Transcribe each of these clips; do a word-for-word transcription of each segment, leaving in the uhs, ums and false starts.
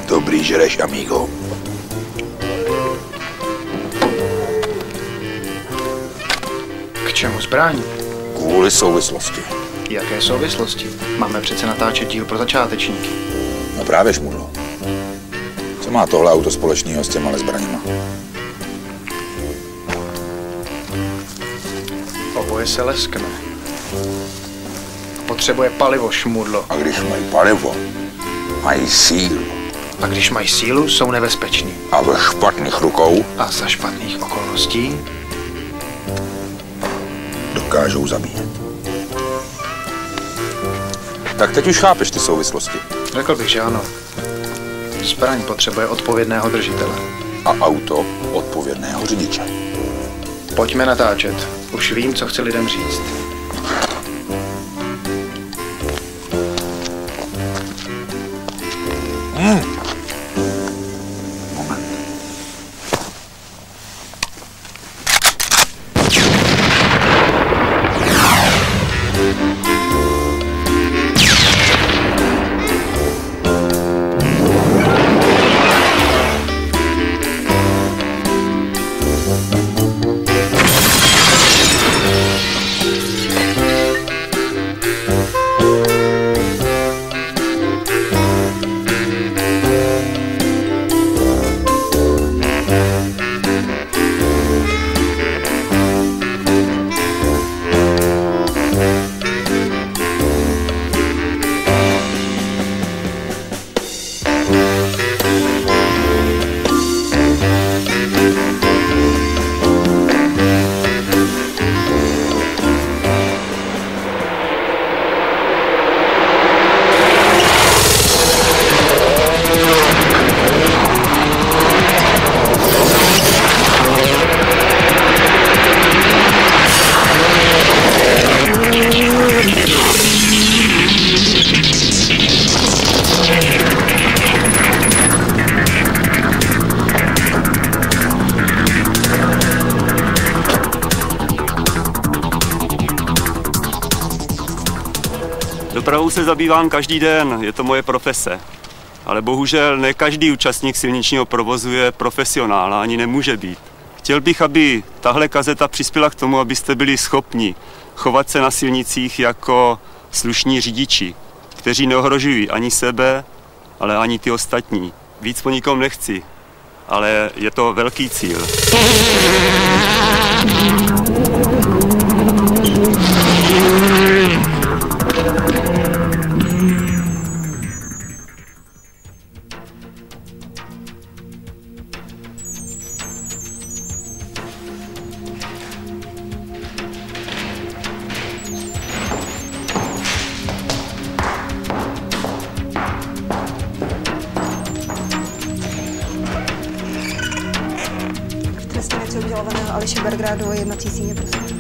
Dobrý žereš, amigo. K čemu zbraň? Kvůli souvislosti. Jaké souvislosti? Máme přece natáčet díl pro začátečníky. No právě, šmudlo. Co má tohle auto společného s těma zbraněma? Oboje se leskne. Potřebuje palivo, šmudlo. A když mají palivo, mají sílu. A když mají sílu, jsou nebezpeční. A ve špatných rukou? A za špatných okolností? Dokážou zabíjet. Tak teď už chápeš ty souvislosti. Řekl bych, že ano. Zbraň potřebuje odpovědného držitele. A auto odpovědného řidiče. Pojďme natáčet. Už vím, co chci lidem říct. Hmm. Dopravou se zabývám každý den, je to moje profese. Ale bohužel ne každý účastník silničního provozu je profesionál a ani nemůže být. Chtěl bych, aby tahle kazeta přispěla k tomu, abyste byli schopni chovat se na silnicích jako slušní řidiči, kteří neohrožují ani sebe, ale ani ty ostatní. Víc po nikom nechci, ale je to velký cíl. Trestní věci obžalovaného Aleše Bergera do jednací síně, prosím.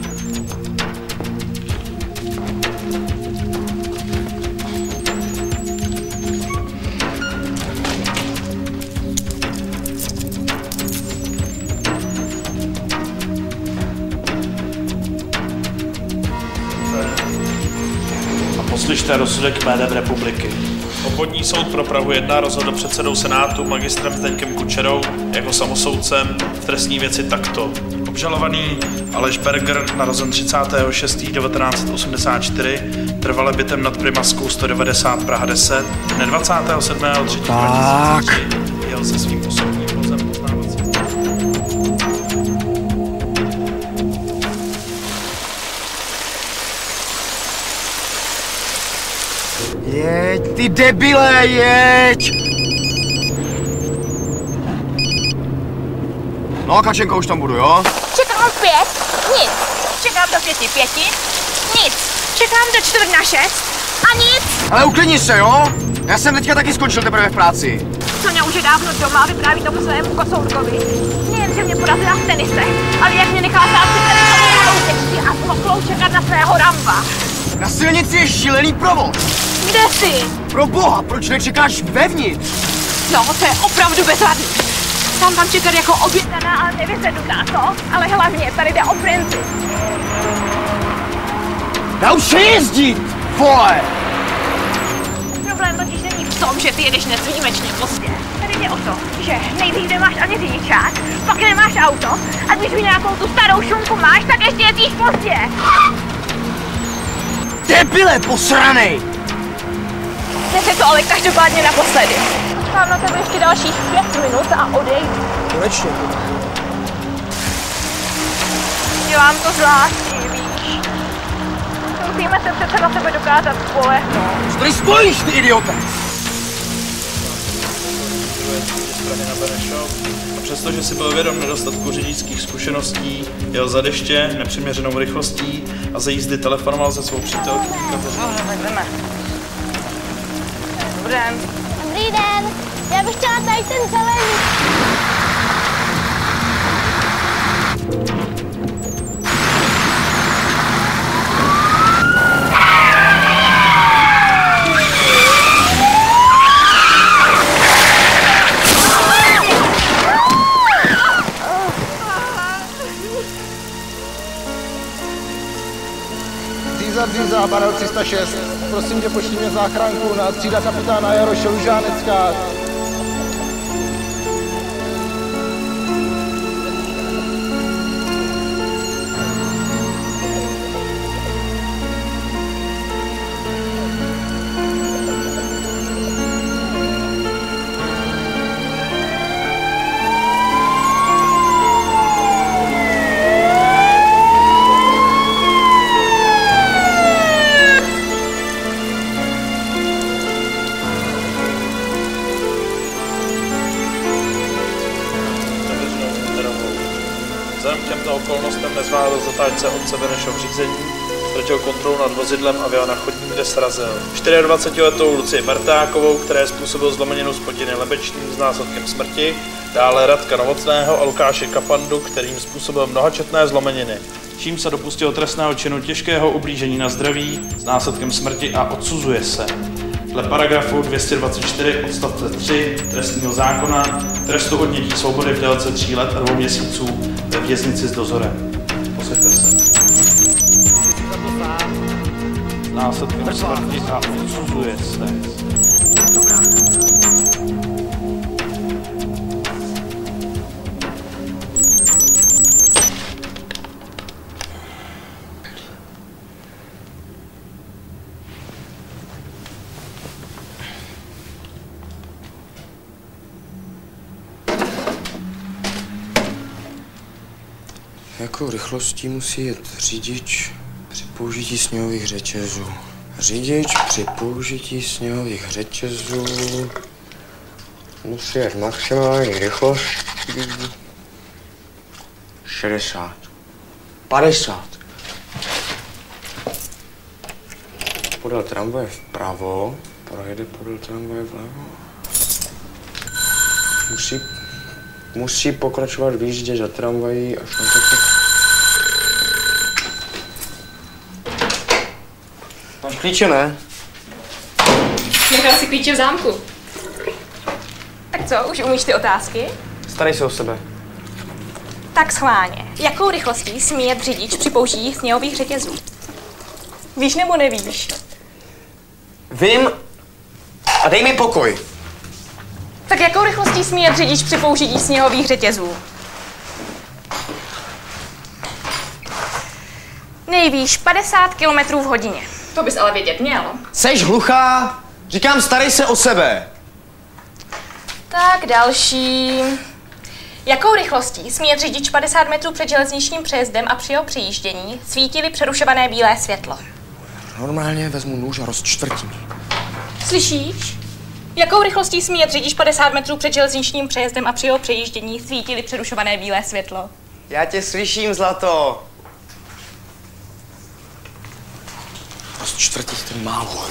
Poslyšte rozsudek jménem republiky. Obvodní soud pro Prahu jedna rozhodl předsedou Senátu magistrem Zdeňkem Kučerou jako samosoudcem v trestní věci takto. Obžalovaný Aleš Berger, narozen třicátého šestého devatenáct osmdesát čtyři, trvale bytem nad Primaskou sto devadesát Praha deset, dne dvacátého sedmého třetího dva tisíce tři jel se svým osobním vozem poznávacím. Jeď, ty debile, jeď! No, Kačenko, už tam budu, jo? Čekám pět, nic. Čekám do pěti pěti, nic. Čekám do čtvrt na šest a nic. Ale uklidni se, jo? Já jsem teďka taky skončil teprve v práci. Soňa už je dávno doma a vypráví tomu svému kocourkovi. Nejen, že mě porazila v tenise, ale jak mě nechala stát si tady a smoklou čekat na svého Ramba. Na silnici je šílený provoz. Kde jsi? Pro boha, proč nečekáš vevnitř? No, to je opravdu bezvadný. Tam tam čekat jako objednaná, ale nevysednutá, co? Ale hlavně, tady jde o princip. Nauč se jezdit, vole! Problém totiž není v tom, že ty jedeš nesvýjimečně pozdě. jde o to, že nejdřív nemáš ani řidičák, pak nemáš auto a když mi nějakou tu starou šunku máš, tak ještě jezdíš pozdě. Debile, posranej! Dnes je to ale každopádně naposledy. Mám na tebe ještě dalších pět minut a odejdu. Konečně. Dělám to zvláštní, víš. Musíme se přece na sebe dokázat spolehnout. Co tady spojíš, ty idiote? A přestože si byl vědom nedostatku řidičských zkušeností, jel za deště, nepřiměřenou rychlostí a za jízdy telefonoval se svou přítelkyní Kateřinou. No, tak jdeme. Dobrý den. Dobrý den, já bych chtěla tady ten zelený. Díza, Díza, barel tři sta šest. Prosím tě, pošli mě záchranku na třída kapitána Jaroše Lužánecká. Vzhledem k těmto okolnostem nezvládl zatáčce otce Benešov řízení, ztratil kontrolu nad vozidlem a vyjel na chodník, kde srazil dvacetčtyřletou Lucii Martákovou, které způsobil zlomeninu spodiny lebečným s následkem smrti, dále Radka Novotného a Lukáše Kapandu, kterým způsobil mnohačetné zlomeniny, čím se dopustil trestného činu těžkého ublížení na zdraví s následkem smrti a odsuzuje se dle paragrafu dvě stě dvacet čtyři odstavce tři trestního zákona trestu odnětí svobody v délce tří let a dvou měsíců ve věznici s dozorem. Posvěďte se. S následkem smrti a odsuzuje se. Jakou rychlostí musí jet řidič při použití sněhových řetězů? Řidič při použití sněhových řetězů musí jet maximální rychlostí šedesát. padesát. Podél tramvaje vpravo, projede podél tramvaje vlevo. Musí Musí pokračovat v jízdě za tramvají až na to. Máš klíče, ne? Nechal si klíče v zámku. Tak co, už umíš ty otázky? Starej se o sebe. Tak schválně. Jakou rychlostí smí jet řidič při použití sněhových řetězů? Víš nebo nevíš? Vím a dej mi pokoj. Tak jakou rychlostí smí jet řidič při použití sněhových řetězů? Nejvýš padesát kilometrů v hodině. To bys ale vědět měl. Seš hluchá? Říkám, starej se o sebe. Tak další. Jakou rychlostí smí jet řidič padesát metrů před železničním přejezdem a při jeho přejíždění svítily přerušované bílé světlo? Normálně vezmu nůž a rozčtvrtím. Slyšíš? Jakou rychlostí smí jet řidič padesát metrů před železničním přejezdem a při jeho přejíždění svítily přerušované bílé světlo? Já tě slyším, zlato. Rozčtvrtit ten málo.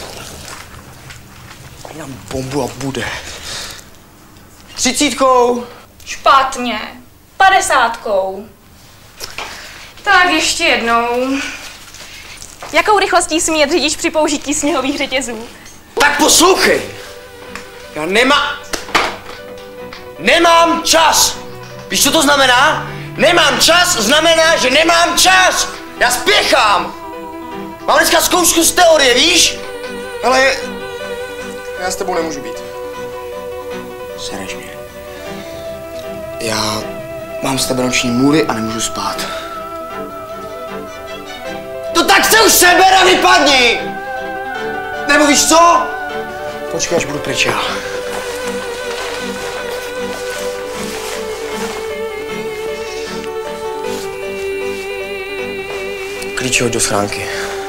Dám bombu a bude. Třicítkou. Špatně. Padesátkou. Tak ještě jednou. Jakou rychlostí smí jet řidič při použití sněhových řetězů? Tak poslouchej. Já nemám... Nemám čas! Víš, co to znamená? Nemám čas znamená, že nemám čas! Já spěchám! Mám dneska zkoušku z teorie, víš? Ale... Já s tebou nemůžu být. Sereš mě. Já mám z tebe noční můry a nemůžu spát. To tak se už seber a vypadni! Nebo víš co? Počkej, až budu pryč já. Klíče hoď do schránky.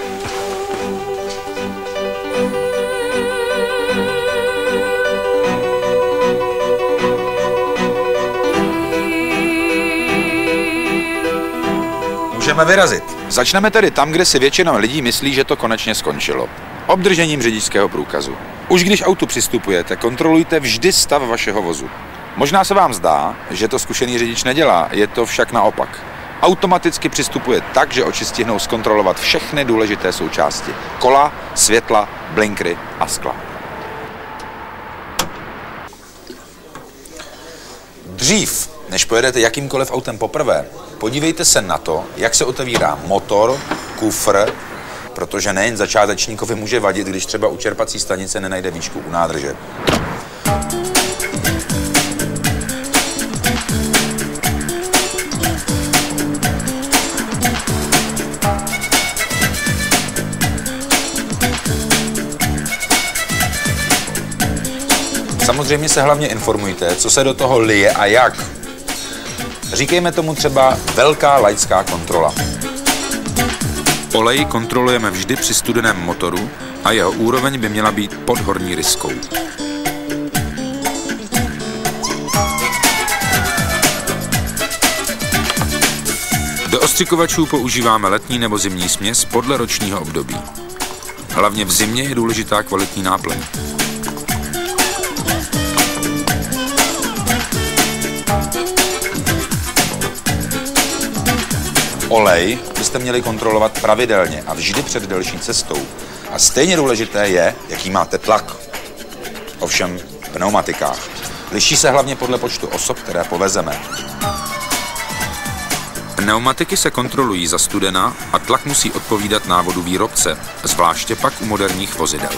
Můžeme vyrazit. Začneme tedy tam, kde si většina lidí myslí, že to konečně skončilo. Obdržením řidičského průkazu. Už když k autu přistupujete, kontrolujte vždy stav vašeho vozu. Možná se vám zdá, že to zkušený řidič nedělá, je to však naopak. Automaticky přistupuje tak, že oči stihnou zkontrolovat všechny důležité součásti. Kola, světla, blinkry a skla. Dřív, než pojedete jakýmkoliv autem poprvé, podívejte se na to, jak se otevírá motor, kufr, protože nejen začátečníkovi může vadit, když třeba u čerpací stanice nenajde výšku u nádrže. Samozřejmě se hlavně informujte, co se do toho lije a jak. Říkejme tomu třeba velká laická kontrola. Olej kontrolujeme vždy při studeném motoru a jeho úroveň by měla být pod horní ryskou. Do ostřikovačů používáme letní nebo zimní směs podle ročního období. Hlavně v zimě je důležitá kvalitní náplň. Olej byste měli kontrolovat pravidelně a vždy před delší cestou. A stejně důležité je, jaký máte tlak. Ovšem v pneumatikách. Liší se hlavně podle počtu osob, které povezeme. Pneumatiky se kontrolují za studena a tlak musí odpovídat návodu výrobce, zvláště pak u moderních vozidel.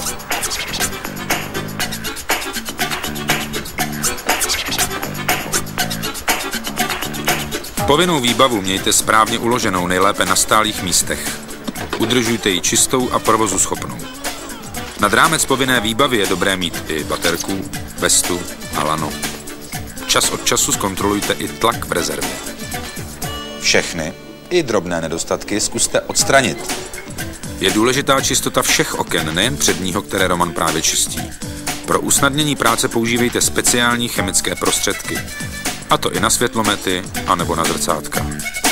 Povinnou výbavu mějte správně uloženou, nejlépe na stálých místech. Udržujte ji čistou a provozu schopnou. Nad rámec povinné výbavy je dobré mít i baterku, vestu a lano. Čas od času zkontrolujte i tlak v rezervě. Všechny, i drobné nedostatky zkuste odstranit. Je důležitá čistota všech oken, nejen předního, které Roman právě čistí. Pro usnadnění práce používejte speciální chemické prostředky. A to i na světlomety, anebo na zrcátka.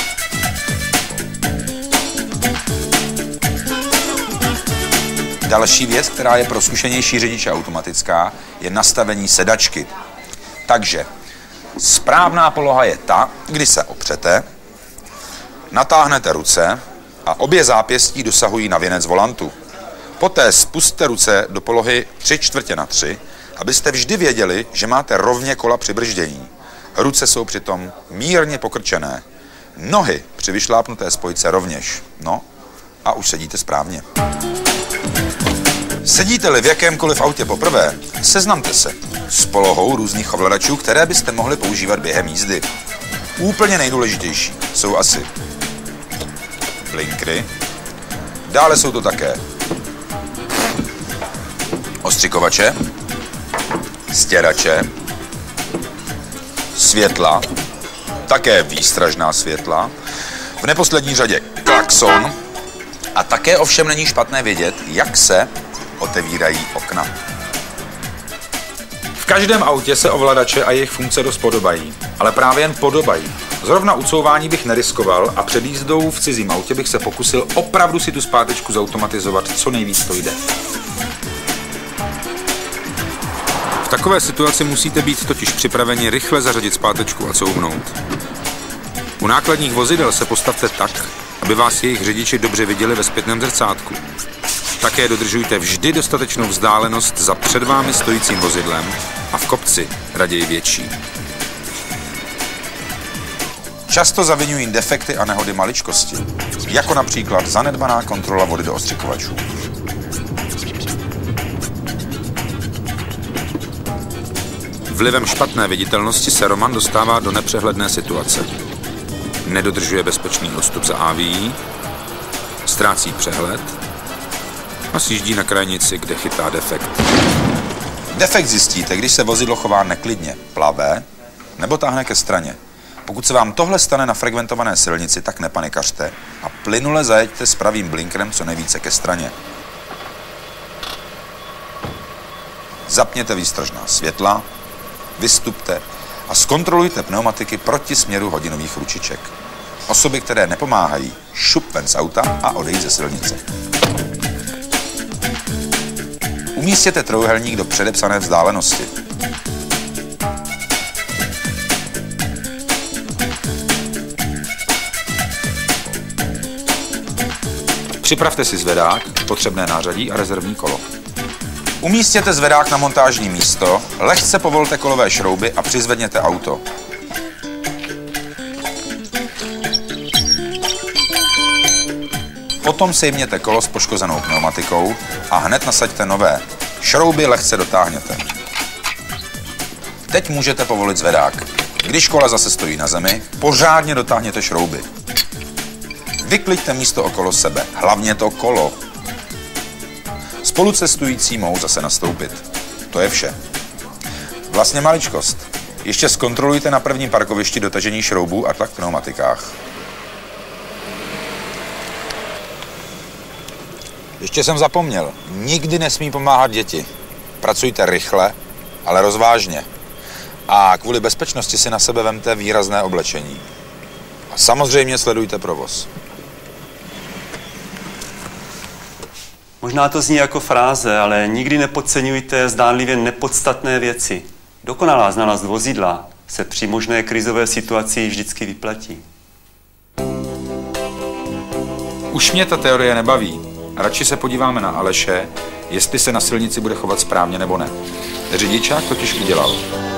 Další věc, která je pro zkušenější řidiče automatická, je nastavení sedačky. Takže správná poloha je ta, kdy se opřete, natáhnete ruce a obě zápěstí dosahují na věnec volantu. Poté spusťte ruce do polohy tři čtvrtě na tři, abyste vždy věděli, že máte rovně kola při brždění. Ruce jsou přitom mírně pokrčené. Nohy při vyšlápnuté spojce rovněž. No a už sedíte správně. Sedíte-li v jakémkoliv autě poprvé, seznamte se s polohou různých ovladačů, které byste mohli používat během jízdy. Úplně nejdůležitější jsou asi blinkry, dále jsou to také ostřikovače, stěrače, světla, také výstražná světla, v neposlední řadě klakson a také ovšem není špatné vědět, jak se otevírají okna. V každém autě se ovladače a jejich funkce dost podobají, ale právě jen podobají. Zrovna ucouvání bych neriskoval a před jízdou v cizím autě bych se pokusil opravdu si tu zpátečku zautomatizovat, co nejvíc to jde. V takové situaci musíte být totiž připraveni rychle zařadit zpátečku a couvnout. U nákladních vozidel se postavte tak, aby vás jejich řidiči dobře viděli ve zpětném zrcátku. Také dodržujte vždy dostatečnou vzdálenost za před vámi stojícím vozidlem a v kopci raději větší. Často zaviňují defekty a nehody maličkosti, jako například zanedbaná kontrola vody do ostřikovačů. Vlivem špatné viditelnosti se Roman dostává do nepřehledné situace. Nedodržuje bezpečný odstup za á vé í, ztrácí přehled a sjíždí na krajnici, kde chytá defekt. Defekt zjistíte, když se vozidlo chová neklidně, plave nebo táhne ke straně. Pokud se vám tohle stane na frekventované silnici, tak nepanikařte a plynule zajeďte s pravým blinkerem co nejvíce ke straně. Zapněte výstražná světla, vystupte a zkontrolujte pneumatiky proti směru hodinových ručiček. Osoby, které nepomáhají, šup ven z auta a odejít ze silnice. Umístěte trojúhelník do předepsané vzdálenosti. Připravte si zvedák, potřebné nářadí a rezervní kolo. Umístěte zvedák na montážní místo, lehce povolte kolové šrouby a přizvedněte auto. Potom sejměte kolo s poškozenou pneumatikou a hned nasaďte nové. Šrouby lehce dotáhněte. Teď můžete povolit zvedák. Když kola zase stojí na zemi, pořádně dotáhněte šrouby. Vykliďte místo okolo sebe, hlavně to kolo. Spolucestující mohou zase nastoupit. To je vše. Vlastně maličkost. Ještě zkontrolujte na prvním parkovišti dotažení šroubů a tlak v pneumatikách. Ještě jsem zapomněl. Nikdy nesmí pomáhat děti. Pracujte rychle, ale rozvážně. A kvůli bezpečnosti si na sebe vemte výrazné oblečení. A samozřejmě sledujte provoz. Možná to zní jako fráze, ale nikdy nepodceňujte zdánlivě nepodstatné věci. Dokonalá znalost vozidla se při možné krizové situaci vždycky vyplatí. Už mě ta teorie nebaví. Radši se podíváme na Aleše, jestli se na silnici bude chovat správně nebo ne. Řidičák totiž udělal.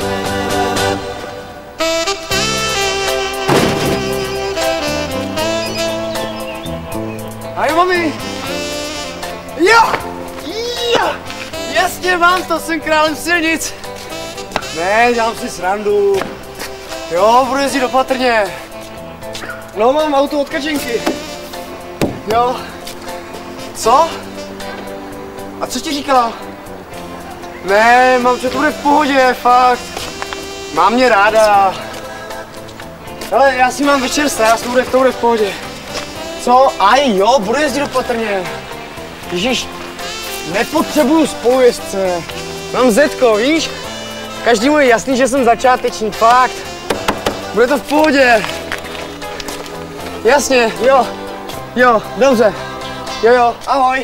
Ahoj, mami! Jo! Jo! Jasně, mám to, jsem králem silnic. Ne, dělám si srandu. Jo, budu jezdit opatrně. No, mám auto od Kačenky. Jo. Co? A co ti říkala? Ne, mám, že to bude v pohodě, fakt. Mám mě ráda. Ale já si mám večer stát, to bude, to bude v pohodě. Co? Aj jo, budu jezdit opatrně. Ježíš, nepotřebuju spolujezdce. Mám Zetko, víš? Každému je jasný, že jsem začátečník, fakt. Bude to v pohodě. Jasně, jo. Jo, dobře. Jo, jo, ahoj.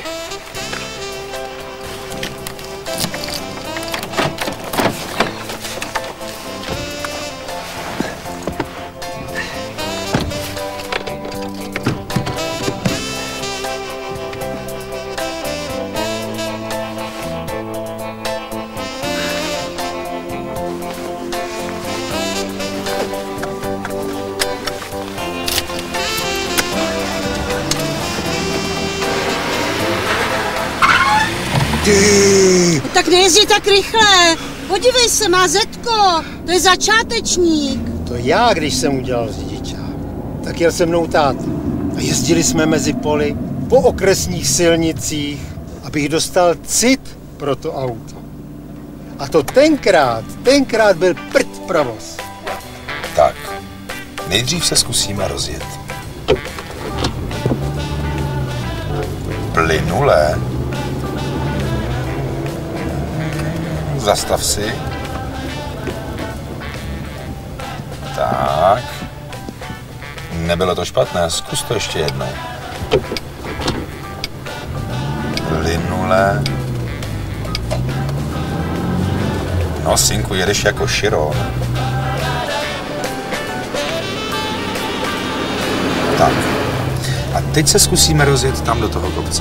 Ty. Tak nejezdí tak rychle. Podívej se, má Zetko. To je začátečník. To já, když jsem udělal řidiča, tak jel se mnou táta. A jezdili jsme mezi poli po okresních silnicích, abych dostal cit pro to auto. A to tenkrát, tenkrát byl prd provoz. Tak, nejdřív se zkusíme rozjet. Plynule. Zastav si. Tak. Nebylo to špatné, zkus to ještě jednou. Plynule. No, synku, jedeš jako Chiron. Tak. A teď se zkusíme rozjet tam do toho kopce.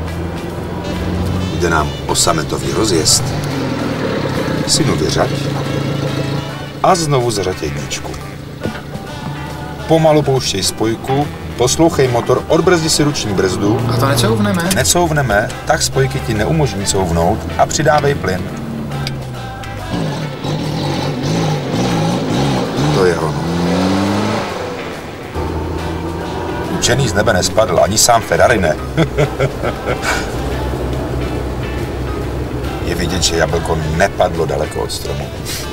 Jde nám o sametový rozjezd. Synu, vyřaď. A znovu zařaď jedničku. Pomalu pouštěj spojku, poslouchej motor, odbrzdi si ruční brzdu. A to necouvneme? Necouvneme, tak spojky ti neumožní couvnout a přidávej plyn. Učený z nebe nespadl, ani sám Ferrari ne. Je vidět, že jablko nepadlo daleko od stromu.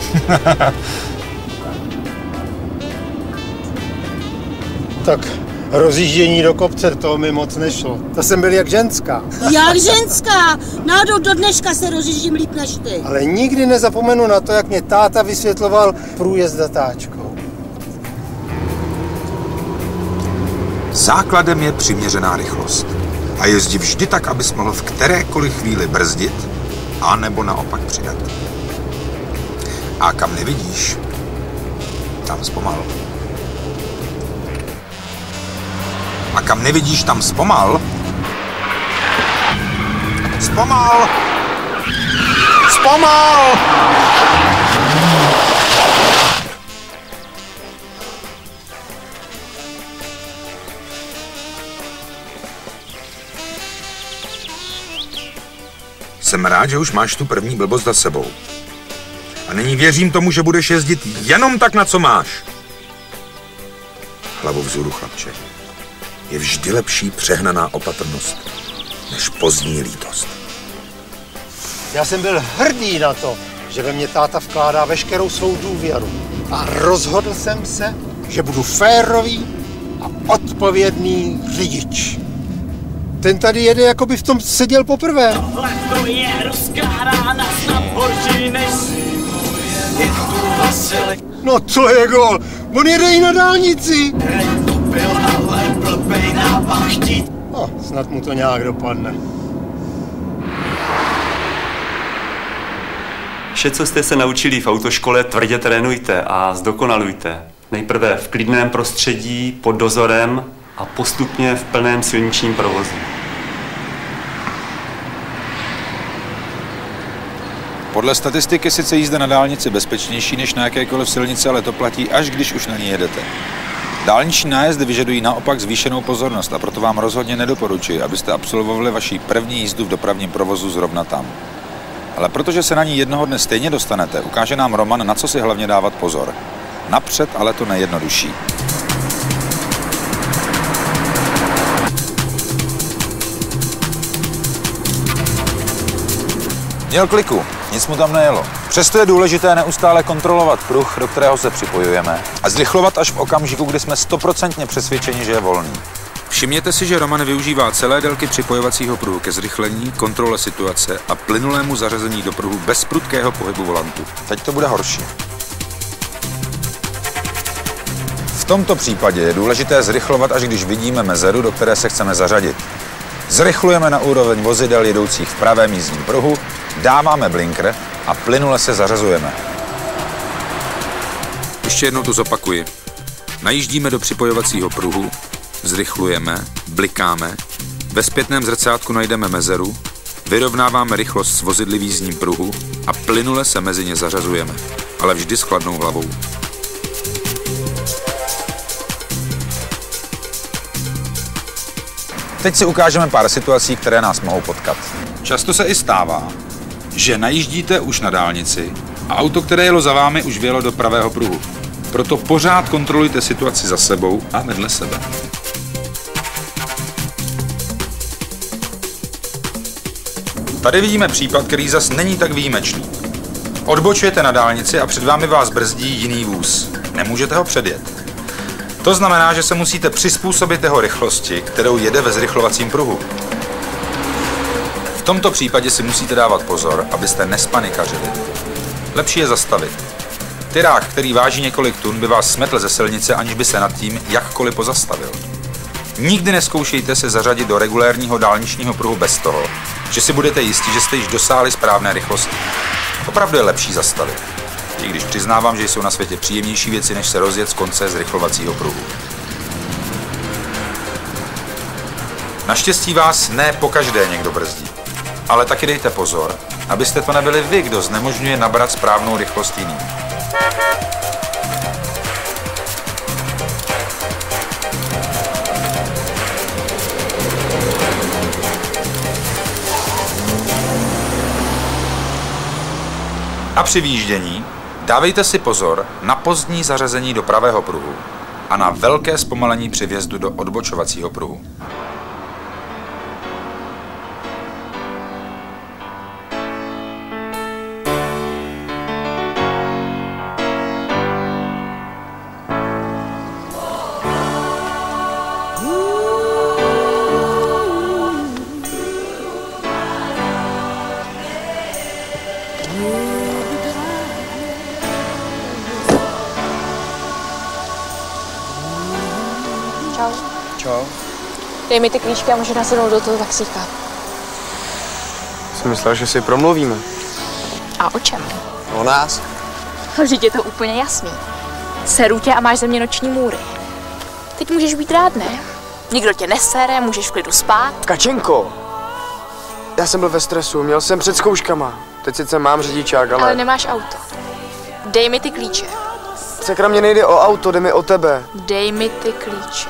Tak rozjíždění do kopce, to mi moc nešlo. To jsem byl jak ženská. Jak ženská? Náhodou do dneška se rozjíždím líp než ty. Ale nikdy nezapomenu na to, jak mě táta vysvětloval průjezd zatáčkou. Základem je přiměřená rychlost. A jezdí vždy tak, abys mohl v kterékoliv chvíli brzdit, a nebo naopak přidat. A kam nevidíš, tam zpomal. A kam nevidíš, tam zpomal. Zpomal! Zpomal! Jsem rád, že už máš tu první blbost za sebou. A nyní věřím tomu, že budeš jezdit jenom tak, na co máš. Hlavu vzhůru, chlapče. Je vždy lepší přehnaná opatrnost, než pozdní lítost. Já jsem byl hrdý na to, že ve mě táta vkládá veškerou svou důvěru. A rozhodl jsem se, že budu férový a odpovědný řidič. Ten tady jede, jako by v tom seděl poprvé. Tohle to je ruská rána, snad horší než je tu Vasilek. No to je gol, on jede i na dálnici. To byl ale blbej nápad chtít. No, snad mu to nějak dopadne. Vše, co jste se naučili v autoškole, tvrdě trénujte a zdokonalujte. Nejprve v klidném prostředí, pod dozorem a postupně v plném silničním provozu. Podle statistiky sice jízda na dálnici bezpečnější než na jakékoliv silnici, ale to platí až když už na ní jedete. Dálniční nájezdy vyžadují naopak zvýšenou pozornost a proto vám rozhodně nedoporučuji, abyste absolvovali vaši první jízdu v dopravním provozu zrovna tam. Ale protože se na ní jednoho dne stejně dostanete, ukáže nám Roman, na co si hlavně dávat pozor. Napřed ale to nejjednodušší. Měl kliku, nic mu tam nejelo. Přesto je důležité neustále kontrolovat pruh, do kterého se připojujeme, a zrychlovat až v okamžiku, kdy jsme stoprocentně přesvědčeni, že je volný. Všimněte si, že Roman využívá celé délky připojovacího pruhu ke zrychlení, kontrole situace a plynulému zařazení do pruhu bez prudkého pohybu volantu. Teď to bude horší. V tomto případě je důležité zrychlovat, až když vidíme mezeru, do které se chceme zařadit. Zrychlujeme na úroveň vozidel jedoucích v pravém jízdním pruhu, dáváme blinker a plynule se zařazujeme. Ještě jednou to zopakuji. Najíždíme do připojovacího pruhu, zrychlujeme, blikáme, ve zpětném zrcátku najdeme mezeru, vyrovnáváme rychlost s vozidly v jízdním pruhu a plynule se mezi ně zařazujeme, ale vždy s chladnou hlavou. Teď si ukážeme pár situací, které nás mohou potkat. Často se i stává, že najíždíte už na dálnici a auto, které jelo za vámi, už vjelo do pravého pruhu. Proto pořád kontrolujte situaci za sebou a vedle sebe. Tady vidíme případ, který zas není tak výjimečný. Odbočujete na dálnici a před vámi vás brzdí jiný vůz. Nemůžete ho předjet. To znamená, že se musíte přizpůsobit jeho rychlosti, kterou jede ve zrychlovacím pruhu. V tomto případě si musíte dávat pozor, abyste nespanikařili. Lepší je zastavit. Tyrák, který váží několik tun, by vás smetl ze silnice, aniž by se nad tím jakkoliv pozastavil. Nikdy nezkoušejte se zařadit do regulérního dálničního pruhu bez toho, že si budete jistí, že jste již dosáhli správné rychlosti. Opravdu je lepší zastavit. I když přiznávám, že jsou na světě příjemnější věci, než se rozjet z konce zrychlovacího pruhu. Naštěstí vás ne pokaždé někdo brzdí, ale taky dejte pozor, abyste to nebyli vy, kdo znemožňuje nabrat správnou rychlost jiným. A při výjíždění dávejte si pozor na pozdní zařazení do pravého pruhu a na velké zpomalení při vjezdu do odbočovacího pruhu. Čau. Čau. Dej mi ty klíčky a můžu nasednout do toho taxíka. Jsem myslel, že si promluvíme. A o čem? O nás. Vždyť je to úplně jasný. Seru tě a máš ze mě noční můry. Teď můžeš být rád, ne? Nikdo tě nesere, můžeš v klidu spát. Kačenko, já jsem byl ve stresu, měl jsem před zkouškama. Teď sice mám řidičák, ale... Ale nemáš auto. Dej mi ty klíče. Sakra, mě nejde o auto, jde mi o tebe. Dej mi ty klíče.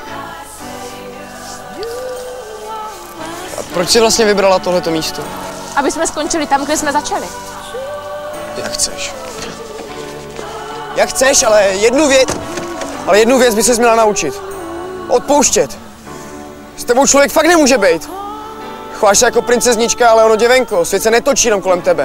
A proč jsi vlastně vybrala tohleto místo? Aby jsme skončili tam, kde jsme začali. Jak chceš. Jak chceš, ale jednu věc... Ale jednu věc by ses měla naučit. Odpouštět. S tebou člověk fakt nemůže být. Chováš se jako princeznička, ale ono děvenko. Svět se netočí jenom kolem tebe.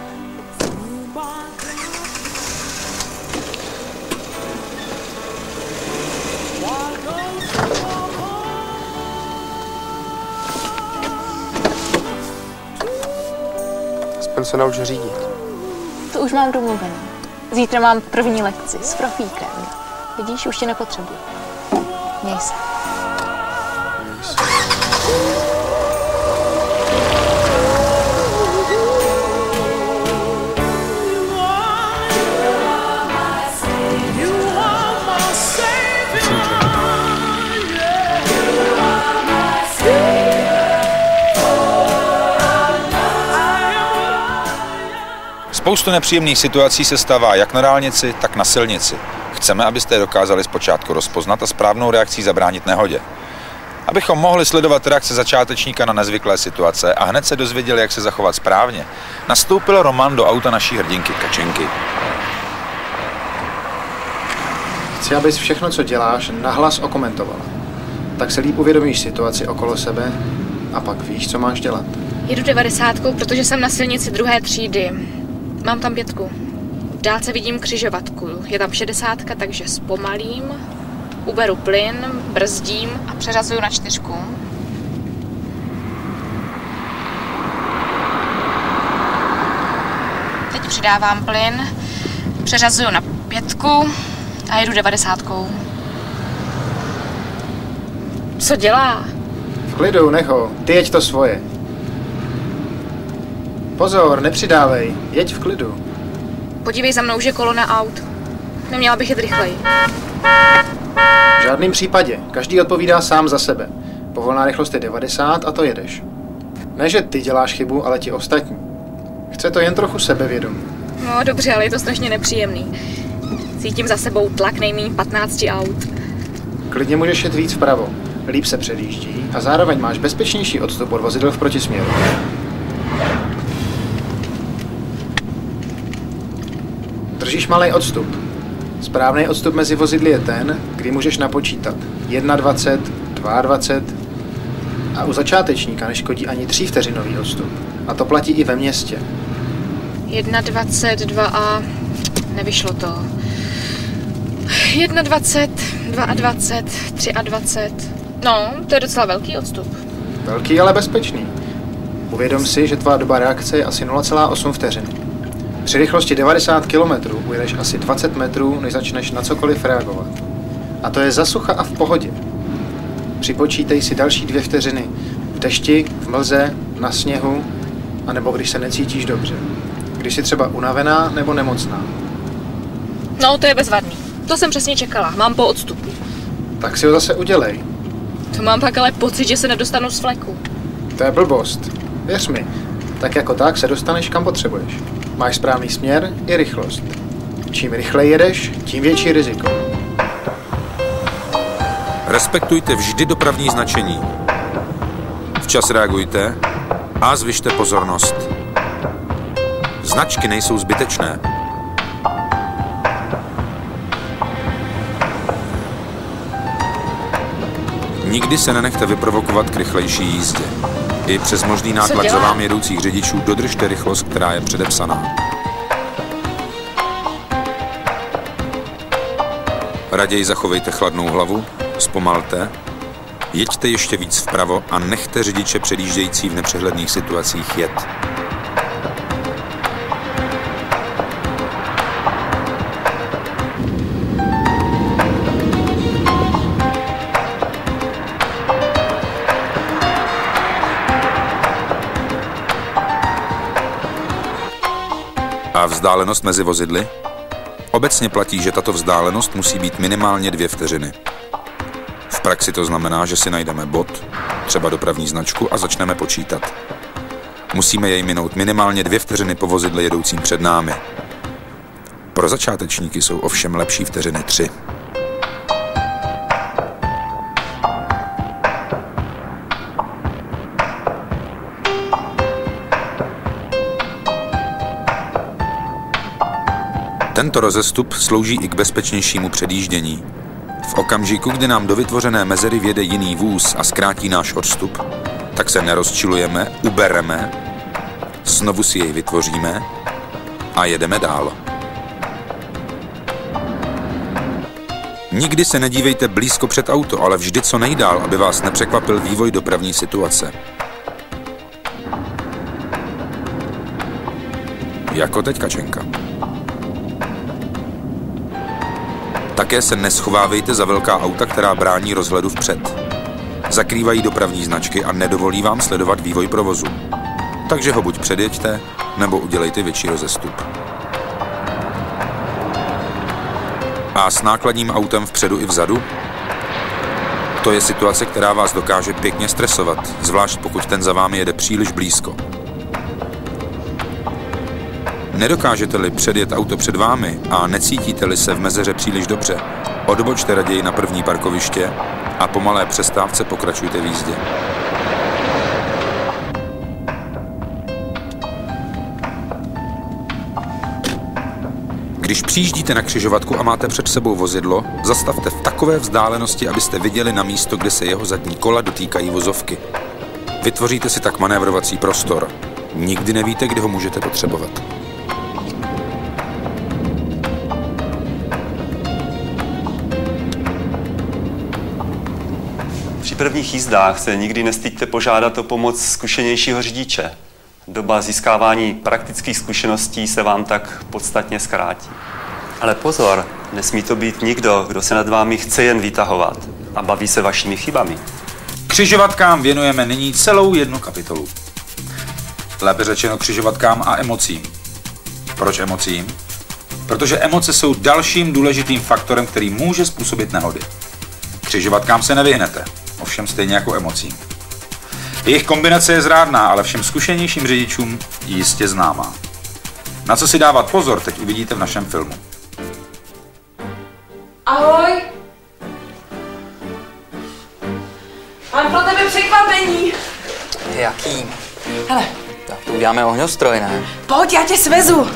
Aspoň se nauč řídit. To už mám domluvený. Zítra mám první lekci s profíkem. Vidíš, už tě nepotřebuji. Měj se. Měj se. Spoustu nepříjemných situací se stává jak na dálnici, tak na silnici. Chceme, abyste je dokázali zpočátku rozpoznat a správnou reakcí zabránit nehodě. Abychom mohli sledovat reakce začátečníka na nezvyklé situace a hned se dozvěděli, jak se zachovat správně, nastoupil Roman do auta naší hrdinky Kačenky. Chci, abys všechno, co děláš, nahlas okomentovala. Tak se líp uvědomíš situaci okolo sebe a pak víš, co máš dělat. Jedu devadesátkou, protože jsem na silnici druhé třídy. Mám tam pětku. V dálce vidím křižovatku. Je tam šedesátka, takže zpomalím, uberu plyn, brzdím a přeřazuju na čtyřku. Teď přidávám plyn, přeřazuju na pětku a jedu devadesátkou. Co dělá? V klidu, nech ho. Ty jeď to svoje. Pozor, nepřidávej. Jeď v klidu. Podívej za mnou, že kolona aut. Neměla bych jet rychleji. V žádném případě. Každý odpovídá sám za sebe. Povolná rychlost je devadesát a to jedeš. Ne, že ty děláš chybu, ale ti ostatní. Chce to jen trochu sebevědomí. No dobře, ale je to strašně nepříjemný. Cítím za sebou tlak nejméně patnácti aut. Klidně můžeš jet víc vpravo. Líp se předjíždí a zároveň máš bezpečnější odstup od vozidel v protisměru. Držíš malý odstup. Správný odstup mezi vozidly je ten, kdy můžeš napočítat dvacet jedna, dvacet dva a u začátečníka neškodí ani tří vteřinový odstup. A to platí i ve městě. dvacet jedna, dva a nevyšlo to. dvacet jedna, dvacet dva, dvacet tři. No, to je docela velký odstup. Velký, ale bezpečný. Uvědom si, že tvá doba reakce je asi nula celá osm vteřiny. Při rychlosti devadesát kilometrů ujedeš asi dvacet metrů, než začneš na cokoliv reagovat. A to je za sucha a v pohodě. Připočítej si další dvě vteřiny v dešti, v mlze, na sněhu, anebo když se necítíš dobře. Když jsi třeba unavená nebo nemocná. No, to je bezvadný. To jsem přesně čekala. Mám po odstupu. Tak si ho zase udělej. To mám pak ale pocit, že se nedostanu z fleku. To je blbost. Věř mi. Tak jako tak se dostaneš kam potřebuješ. Máš správný směr i rychlost. Čím rychleji jedeš, tím větší riziko. Respektujte vždy dopravní značení. Včas reagujte a zvyšte pozornost. Značky nejsou zbytečné. Nikdy se nenechte vyprovokovat k rychlejší jízdě. I přes možný nátlak za vámi jedoucích řidičů dodržte rychlost, která je předepsaná. Raději zachovejte chladnou hlavu, zpomalte, jeďte ještě víc vpravo a nechte řidiče předjíždějící v nepřehledných situacích jet. A vzdálenost mezi vozidly? Obecně platí, že tato vzdálenost musí být minimálně dvě vteřiny. V praxi to znamená, že si najdeme bod, třeba dopravní značku, a začneme počítat. Musíme jej minout minimálně dvě vteřiny po vozidle jedoucím před námi. Pro začátečníky jsou ovšem lepší vteřiny tři. Tento rozestup slouží i k bezpečnějšímu předjíždění. V okamžiku, kdy nám do vytvořené mezery vjede jiný vůz a zkrátí náš odstup, tak se nerozčilujeme, ubereme, znovu si jej vytvoříme a jedeme dál. Nikdy se nedívejte blízko před auto, ale vždy co nejdál, aby vás nepřekvapil vývoj dopravní situace. Jako teď Kačenka. Také se neschovávejte za velká auta, která brání rozhledu vpřed. Zakrývají dopravní značky a nedovolí vám sledovat vývoj provozu. Takže ho buď předjeďte, nebo udělejte větší rozestup. A s nákladním autem vpředu i vzadu? To je situace, která vás dokáže pěkně stresovat, zvlášť pokud ten za vámi jede příliš blízko. Nedokážete-li předjet auto před vámi a necítíte-li se v mezeře příliš dobře, odbočte raději na první parkoviště a po malé přestávce pokračujte v jízdě. Když přijíždíte na křižovatku a máte před sebou vozidlo, zastavte v takové vzdálenosti, abyste viděli na místo, kde se jeho zadní kola dotýkají vozovky. Vytvoříte si tak manévrovací prostor. Nikdy nevíte, kdy ho můžete potřebovat. Při prvních jízdách se nikdy nestyďte požádat o pomoc zkušenějšího řidiče. Doba získávání praktických zkušeností se vám tak podstatně zkrátí. Ale pozor, nesmí to být nikdo, kdo se nad vámi chce jen vytahovat a baví se vašimi chybami. Křižovatkám věnujeme nyní celou jednu kapitolu. Lépe řečeno křižovatkám a emocím. Proč emocím? Protože emoce jsou dalším důležitým faktorem, který může způsobit nehody. Křižovatkám se nevyhnete, ovšem stejně jako emocím. Jejich kombinace je zrádná, ale všem zkušenějším řidičům jistě známá. Na co si dávat pozor, teď uvidíte v našem filmu. Ahoj! Mám pro tebe překvapení. Jaký? Hele. Tak to uděláme ohňostroj, ne? Pojď, já tě svezu.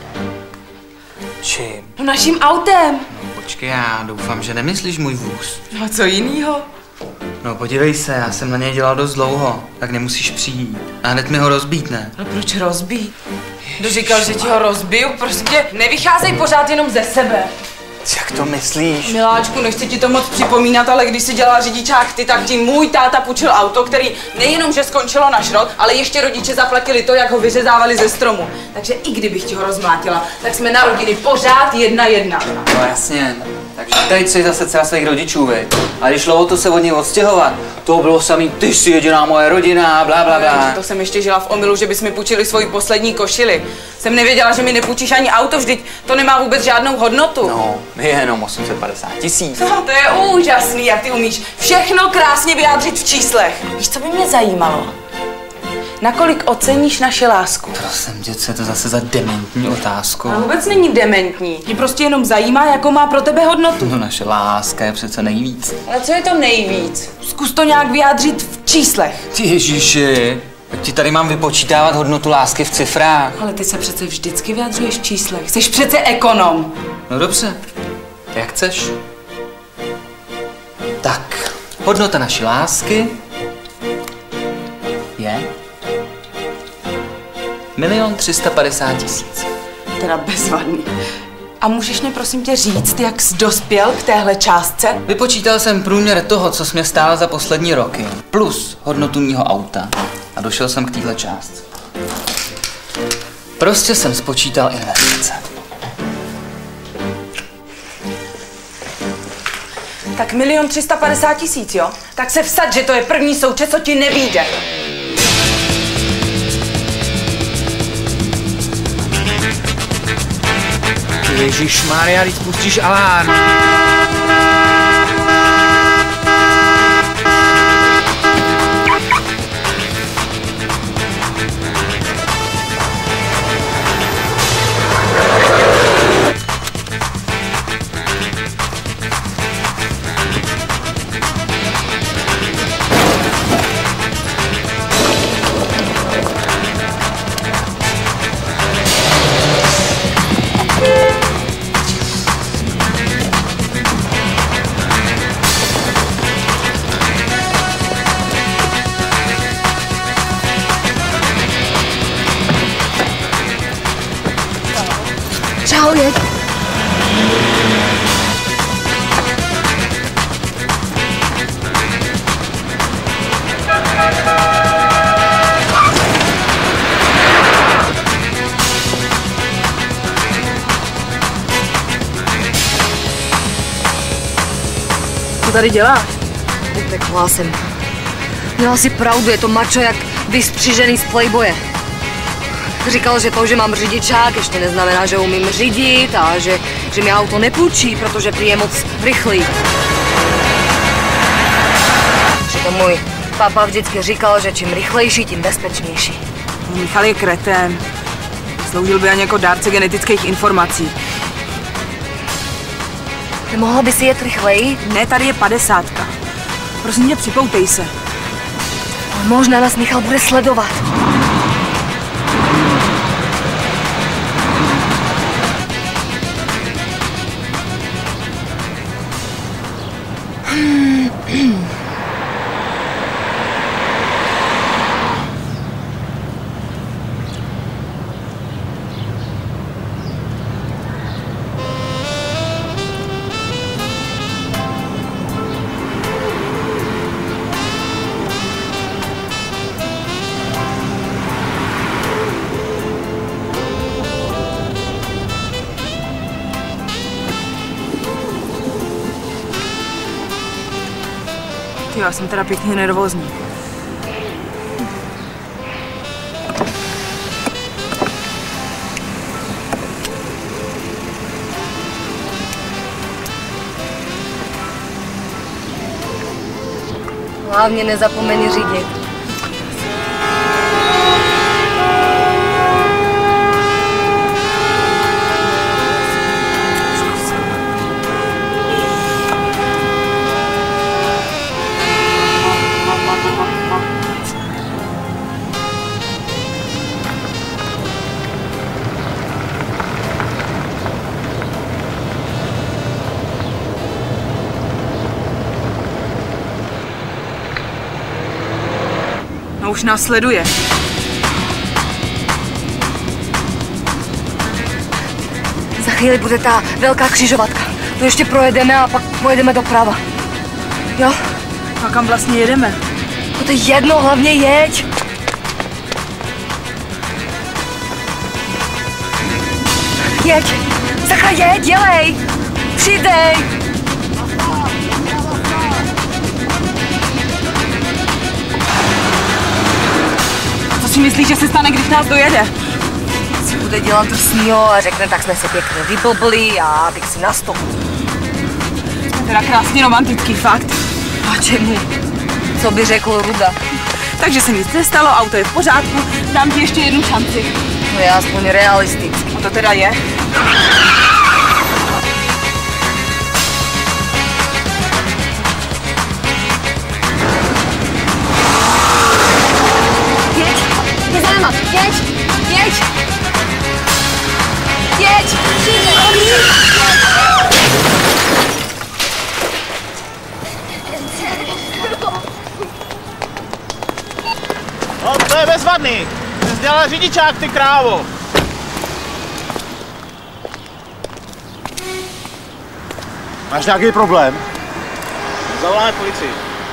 Čím? No naším autem. No počkej, já doufám, že nemyslíš můj vůz. No a co jinýho? No podívej se, já jsem na něj dělal dost dlouho, tak nemusíš přijít. A hned mi ho rozbít, ne? Ale proč rozbít? Kdo říkal, že ti ho rozbiju? Prostě nevycházej pořád jenom ze sebe. Jak to myslíš? Miláčku, nechci ti to moc připomínat, ale když jsi dělala řidičák ty, tak ti můj táta půjčil auto, který nejenom, že skončilo na šrot, ale ještě rodiče zaplatili to, jak ho vyřezávali ze stromu. Takže i kdybych ti ho rozmlátila, tak jsme na rodiny pořád jedna jedna. No jasně, takže teď jsi zase dcera svých rodičů, vy. A když šlo o to se od něj odstěhovat, to bylo samý, ty jsi jediná moje rodina, blá, blá, blá. To jsem ještě žila v omylu, že bys mi půjčili svoji poslední košili. Jsem nevěděla, že mi nepůjčíš ani auto, vždyť to nemá vůbec žádnou hodnotu. No, jenom osm set padesát tisíc. No, to je úžasný, jak ty umíš všechno krásně vyjádřit v číslech. Víš, co by mě zajímalo? Nakolik oceníš naši lásku? Prosím tě, co je to zase za dementní otázku? A vůbec není dementní. Mě prostě jenom zajímá, jakou má pro tebe hodnotu. No naše láska je přece nejvíc. Ale co je to nejvíc? Zkus to nějak vyjádřit v číslech. Ježiši, tak ti tady mám vypočítávat hodnotu lásky v cifrách. Ale ty se přece vždycky vyjadřuješ v číslech. Jsi přece ekonom. No dobře, jak chceš. Tak, Hodnota naší lásky je milion třista padesát tisíc. Teda bezvadný. A můžeš mě prosím tě říct, jak jsi dospěl k téhle částce? Vypočítal jsem průměr toho, co jsi mě stál za poslední roky, plus hodnotu mýho auta a došel jsem k téhle částce. Prostě jsem spočítal investice. Tak milion třista padesát tisíc, jo? Tak se vsaď, že to je první součet, co ti nevyjde. Ježišmarja, teď spustíš alarm. Čau, jeď. Co tady děláš? Upekla jsem. Měla si pravdu, je to mačo jak vystřižený z Playboye. Říkal, že to, že mám řidičák, ještě neznamená, že umím řídit a že, že mi auto nepůjčí, protože prý je moc rychlý. Že to můj pápa vždycky říkal, že čím rychlejší, tím bezpečnější. Michal je kretén. Sloužil by ani jako dárce genetických informací. Nemohla by si jet rychleji? Ne, tady je padesátka. Prosím tě, připoutej se. Možná nás Michal bude sledovat. Já jsem teda pěkně nervózní. Hlavně nezapomeň řídit. No už nás sleduje. Za chvíli bude ta velká křižovatka. To ještě projedeme a pak pojedeme doprava. Jo? A kam vlastně jedeme? No to je jedno, hlavně jeď. Jeď! Sakra, jeď, dělej! Přidej! Co si myslíš, že se stane, když nás dojede? Si bude dělat drsnýho a řekne, tak jsme se pěkně vyblbli a bych si nastoupil. Teda krásně romantický, fakt. A čemu? Co by řekl Ruda? Takže se nic nestalo, auto je v pořádku, dám ti ještě jednu šanci. To je aspoň realistický. A to teda je? Jeď! Je za náma! Jeď! Jeď! Jeď! Rozpadni! Jsi dělal řidičák, ty krávo! Máš nějaký problém? Zavoláme policii.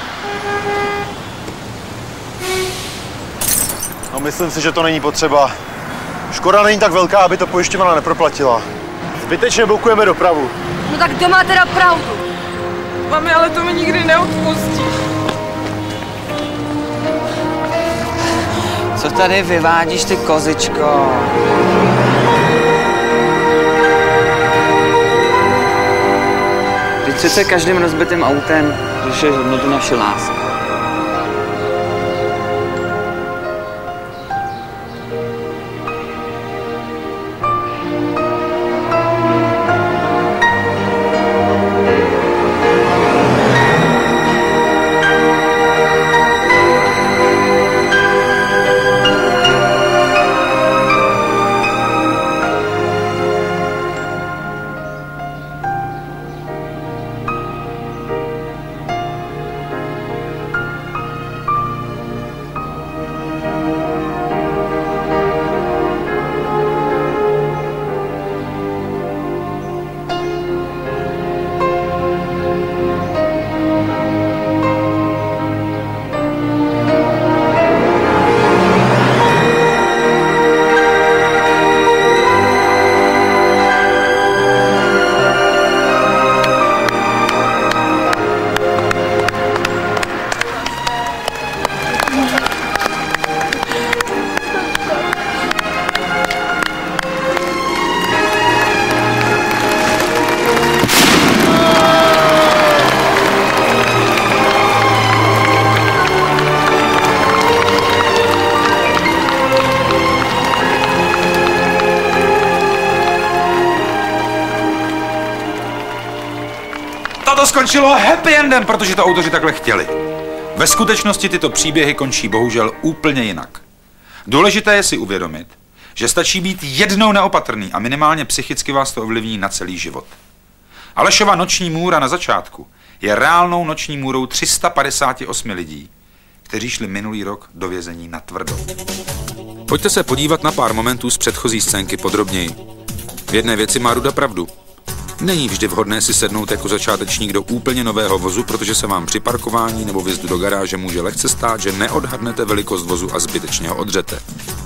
No, myslím si, že to není potřeba. Škoda není tak velká, aby to pojišťovna neproplatila. Zbytečně blokujeme dopravu. No tak kdo má teda pravdu? Mami, ale to mi nikdy neodpustí. Co tady vyvádíš, ty kozičko? Teď přece každým rozbitým autem řešíš hodnotu naší lásky. To skončilo happy endem, protože to autoři takhle chtěli. Ve skutečnosti tyto příběhy končí bohužel úplně jinak. Důležité je si uvědomit, že stačí být jednou neopatrný a minimálně psychicky vás to ovlivní na celý život. Alešova noční můra na začátku je reálnou noční můrou tři sta padesát osm lidí, kteří šli minulý rok do vězení natvrdo. Pojďte se podívat na pár momentů z předchozí scénky podrobněji. V jedné věci má Ruda pravdu. Není vždy vhodné si sednout jako začátečník do úplně nového vozu, protože se vám při parkování nebo vjezdu do garáže může lehce stát, že neodhadnete velikost vozu a zbytečně ho odřete.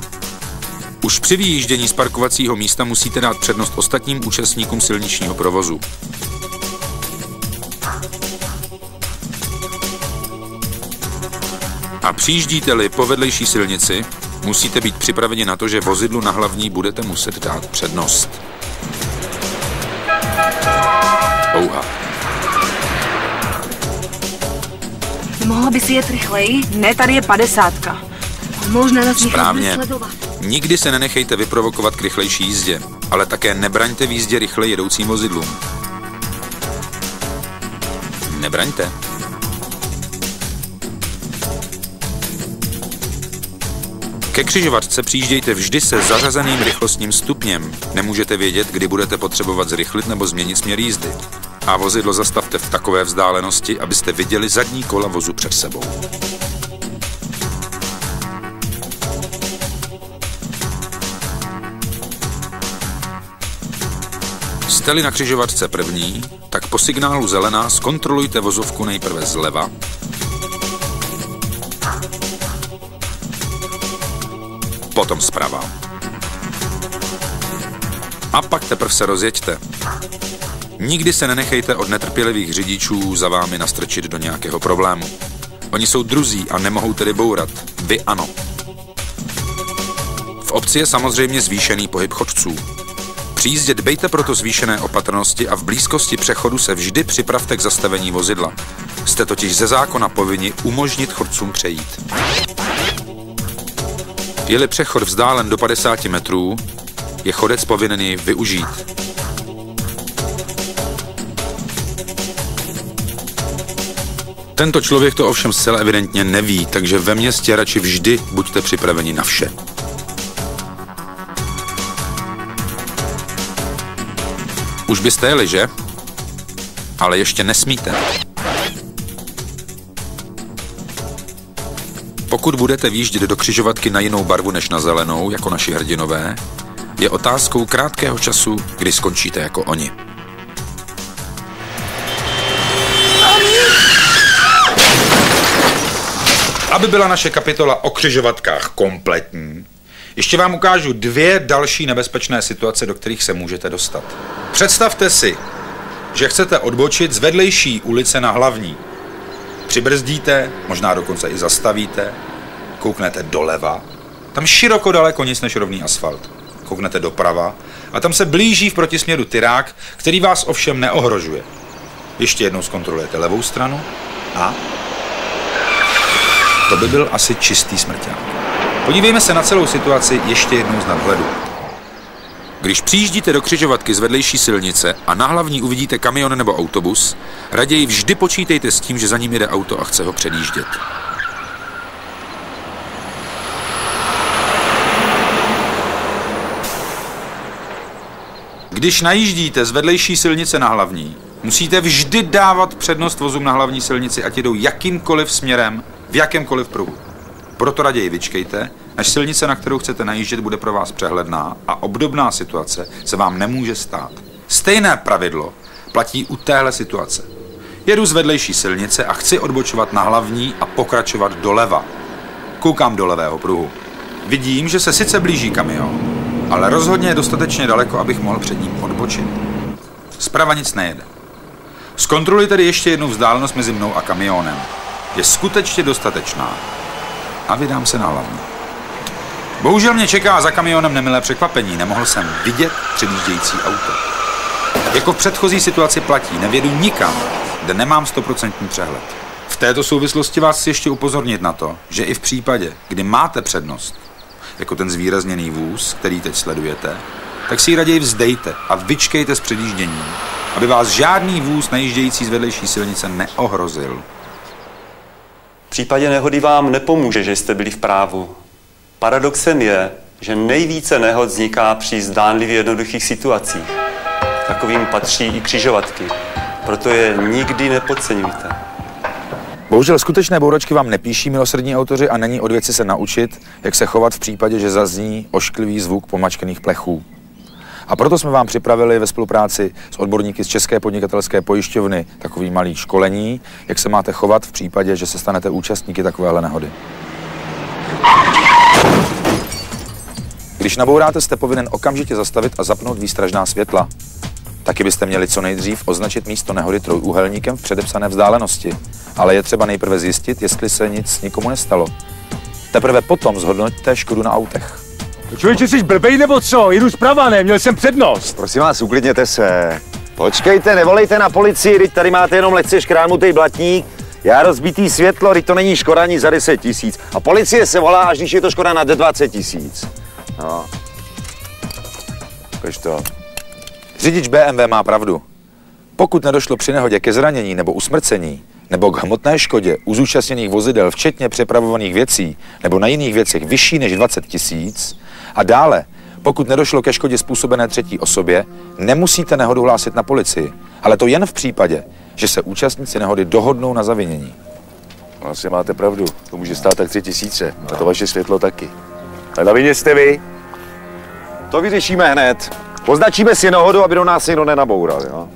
Už při vyjíždění z parkovacího místa musíte dát přednost ostatním účastníkům silničního provozu. A přijíždíte-li po vedlejší silnici, musíte být připraveni na to, že vozidlu na hlavní budete muset dát přednost. Ouha. Mohla by si jet rychleji? Ne, tady je padesátka. Možná nás Správně. Nikdy se nenechejte vyprovokovat k rychlejší jízdě, ale také nebraňte v jízdě rychle jedoucím vozidlům. Nebraňte. Ke křižovatce přijíždějte vždy se zařazeným rychlostním stupněm. Nemůžete vědět, kdy budete potřebovat zrychlit nebo změnit směr jízdy. A vozidlo zastavte v takové vzdálenosti, abyste viděli zadní kola vozu před sebou. Jste-li na křižovatce první, tak po signálu zelená zkontrolujte vozovku nejprve zleva, potom zprava. A pak teprve se rozjeďte. Nikdy se nenechejte od netrpělivých řidičů za vámi nastrčit do nějakého problému. Oni jsou druzí a nemohou tedy bourat. Vy ano. V obci je samozřejmě zvýšený pohyb chodců. Při jízdě dbejte proto zvýšené opatrnosti a v blízkosti přechodu se vždy připravte k zastavení vozidla. Jste totiž ze zákona povinni umožnit chodcům přejít. Je-li přechod vzdálen do padesáti metrů, je chodec povinen ji využít. Tento člověk to ovšem zcela evidentně neví, takže ve městě radši vždy buďte připraveni na vše. Už byste jeli, že? Ale ještě nesmíte. Pokud budete výjíždět do křižovatky na jinou barvu než na zelenou, jako naši hrdinové, je otázkou krátkého času, kdy skončíte jako oni. Aby byla naše kapitola o křižovatkách kompletní, ještě vám ukážu dvě další nebezpečné situace, do kterých se můžete dostat. Představte si, že chcete odbočit z vedlejší ulice na hlavní. Přibrzdíte, možná dokonce i zastavíte, kouknete doleva, tam široko daleko nic než rovný asfalt. Kouknete doprava a tam se blíží v protisměru tyrák, který vás ovšem neohrožuje. Ještě jednou zkontrolujete levou stranu a to by byl asi čistý smrťák. Podívejme se na celou situaci ještě jednou z nadhledu. Když přijíždíte do křižovatky z vedlejší silnice a na hlavní uvidíte kamion nebo autobus, raději vždy počítejte s tím, že za ním jede auto a chce ho předjíždět. Když najíždíte z vedlejší silnice na hlavní, musíte vždy dávat přednost vozům na hlavní silnici, ať jedou jakýmkoliv směrem, v jakémkoliv pruhu. Proto raději vyčkejte, až silnice, na kterou chcete najíždět, bude pro vás přehledná a obdobná situace se vám nemůže stát. Stejné pravidlo platí u téhle situace. Jedu z vedlejší silnice a chci odbočovat na hlavní a pokračovat doleva. Koukám do levého pruhu. Vidím, že se sice blíží kamion, ale rozhodně je dostatečně daleko, abych mohl před ním odbočit. Zprava nic nejede. Zkontroluji tedy ještě jednu vzdálenost mezi mnou a kamionem. Je skutečně dostatečná. A vydám se na hlavní. Bohužel mě čeká za kamionem nemilé překvapení. Nemohl jsem vidět předjíždějící auto. Jako v předchozí situaci platí, nevědu nikam, kde nemám stoprocentní přehled. V této souvislosti vás chci ještě upozornit na to, že i v případě, kdy máte přednost, jako ten zvýrazněný vůz, který teď sledujete, tak si ji raději vzdejte a vyčkejte s předjížděním, aby vás žádný vůz najíždějící z vedlejší silnice neohrozil. V případě nehody vám nepomůže, že jste byli v právu. Paradoxem je, že nejvíce nehod vzniká při zdánlivě jednoduchých situacích. Takovým patří i křižovatky. Proto je nikdy nepodceňujte. Bohužel skutečné bouračky vám nepíší milosrdní autoři a není od věci se naučit, jak se chovat v případě, že zazní ošklivý zvuk pomačkených plechů. A proto jsme vám připravili ve spolupráci s odborníky z České podnikatelské pojišťovny takový malý školení, jak se máte chovat v případě, že se stanete účastníky takovéhle nehody. Když nabouráte, jste povinen okamžitě zastavit a zapnout výstražná světla. Taky byste měli co nejdřív označit místo nehody trojúhelníkem v předepsané vzdálenosti. Ale je třeba nejprve zjistit, jestli se nic nikomu nestalo. Teprve potom zhodnoťte škodu na autech. Člověče, jsi blbej nebo co? Jdu zprava, ne? Měl jsem přednost. Prosím vás, uklidněte se. Počkejte, nevolejte na policii, teď tady máte jenom lehce škrámnutý blatník. Já rozbitý světlo, teď to není škoda ani za deset tisíc. A policie se volá, až když je to škoda na dvacet tisíc. No. Ukaž to. Řidič B M W má pravdu. Pokud nedošlo při nehodě ke zranění nebo usmrcení, nebo k hmotné škodě u zúčastněných vozidel, včetně přepravovaných věcí, nebo na jiných věcech vyšší než dvacet tisíc, a dále, pokud nedošlo ke škodě způsobené třetí osobě, nemusíte nehodu hlásit na policii, ale to jen v případě, že se účastníci nehody dohodnou na zavinění. Vlastně máte pravdu, to může stát tak tři tisíce, a to vaše světlo taky. Ale na vině jste vy. To vyřešíme hned. Označíme si nehodu, aby do nás někdo nenaboural, jo?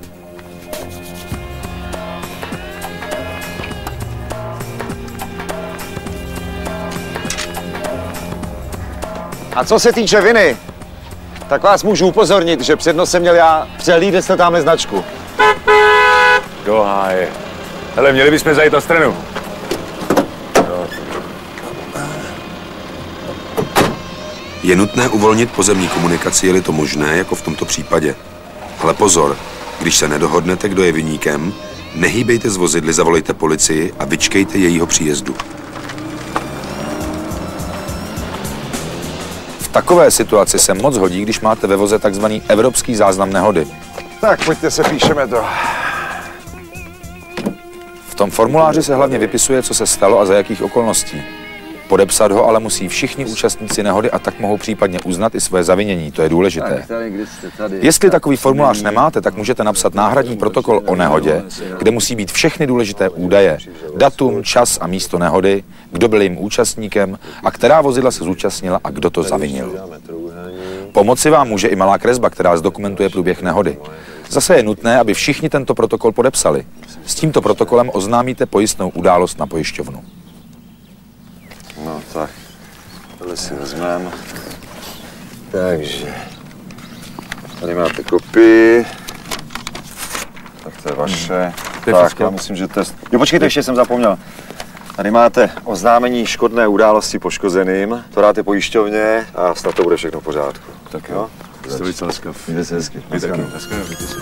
A co se týče viny, tak vás můžu upozornit, že přednost jsem měl já, přehlídli jste tamhle značku. Do háje. Hele, měli bychom zajít na stranu. No. Je nutné uvolnit pozemní komunikaci, je-li to možné, jako v tomto případě. Ale pozor, když se nedohodnete, kdo je viníkem, nehýbejte z vozidly, zavolejte policii a vyčkejte jejího příjezdu. V takové situaci se moc hodí, když máte ve voze takzvaný evropský záznam nehody. Tak pojďte se, píšeme to. V tom formuláři se hlavně vypisuje, co se stalo a za jakých okolností. Podepsat ho ale musí všichni účastníci nehody a tak mohou případně uznat i své zavinění, to je důležité. Jestli takový formulář nemáte, tak můžete napsat náhradní protokol o nehodě, kde musí být všechny důležité údaje, datum, čas a místo nehody, kdo byl jejím účastníkem a která vozidla se zúčastnila a kdo to zavinil. Pomoci vám může i malá kresba, která zdokumentuje průběh nehody. Zase je nutné, aby všichni tento protokol podepsali. S tímto protokolem oznámíte pojistnou událost na pojišťovnu. No tak, tohle si vezmeme. Takže, tady máte kopii. Tak to je vaše. Hmm. Tak, já myslím, že to je... Jo, počkejte, ještě jsem zapomněl. Tady máte oznámení škodné události poškozeným, to dáte pojišťovně a snad to bude všechno v pořádku. Tak jo. Jste velice laskav. Mějte se hezky. Mějte se hezky.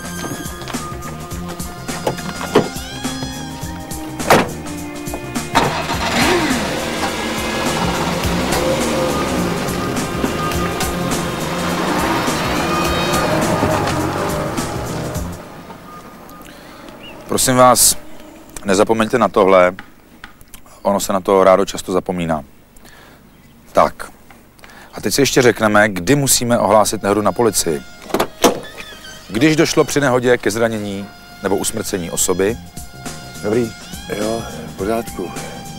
Prosím vás, nezapomeňte na tohle, ono se na to rádo často zapomíná. Tak, a teď si ještě řekneme, kdy musíme ohlásit nehodu na policii. Když došlo při nehodě ke zranění nebo usmrcení osoby. Dobrý. Jo, v pořádku.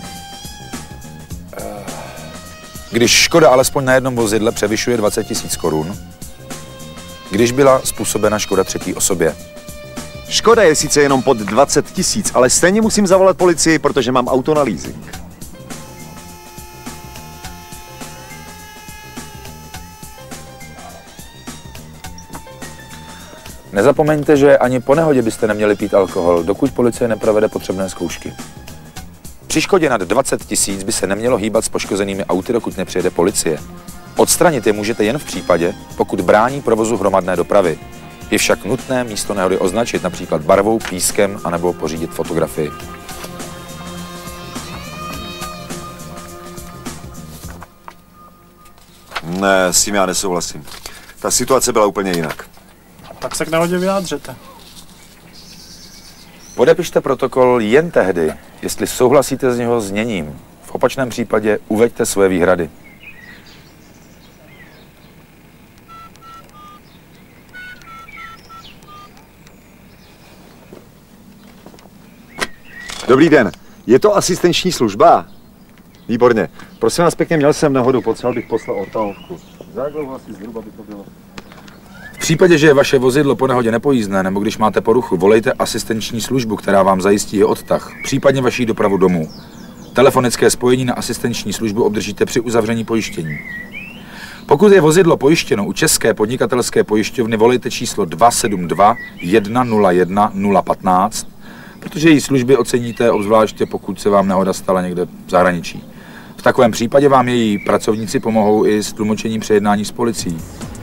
Když škoda alespoň na jednom vozidle převyšuje dvacet tisíc korun. Když byla způsobena škoda třetí osobě. Škoda je sice jenom pod dvacet tisíc, ale stejně musím zavolat policii, protože mám auto na leasing. Nezapomeňte, že ani po nehodě byste neměli pít alkohol, dokud policie neprovede potřebné zkoušky. Při škodě nad dvacet tisíc by se nemělo hýbat s poškozenými auty, dokud nepřijede policie. Odstranit je můžete jen v případě, pokud brání provozu hromadné dopravy. Je však nutné místo nehody označit například barvou, pískem anebo pořídit fotografii. Ne, s tím já nesouhlasím. Ta situace byla úplně jinak. Tak se k nehodě vyjádřete. Podepište protokol jen tehdy, jestli souhlasíte s něho zněním. V opačném případě uveďte své výhrady. Dobrý den, je to asistenční služba? Výborně. Prosím vás pěkně, měl jsem nehodu, potřeboval bych poslat ortalovku. Za jak dlouho asi zhruba by to bylo? V případě, že je vaše vozidlo po nehodě nepojízdné nebo když máte poruchu, volejte asistenční službu, která vám zajistí i odtah, případně vaší dopravu domů. Telefonické spojení na asistenční službu obdržíte při uzavření pojištění. Pokud je vozidlo pojištěno u České podnikatelské pojišťovny, volejte číslo dva sedm dva jedna nula jedna nula patnáct, protože její služby oceníte, obzvláště pokud se vám nehoda stala někde v zahraničí. V takovém případě vám její pracovníci pomohou i s tlumočením při jednání s policií.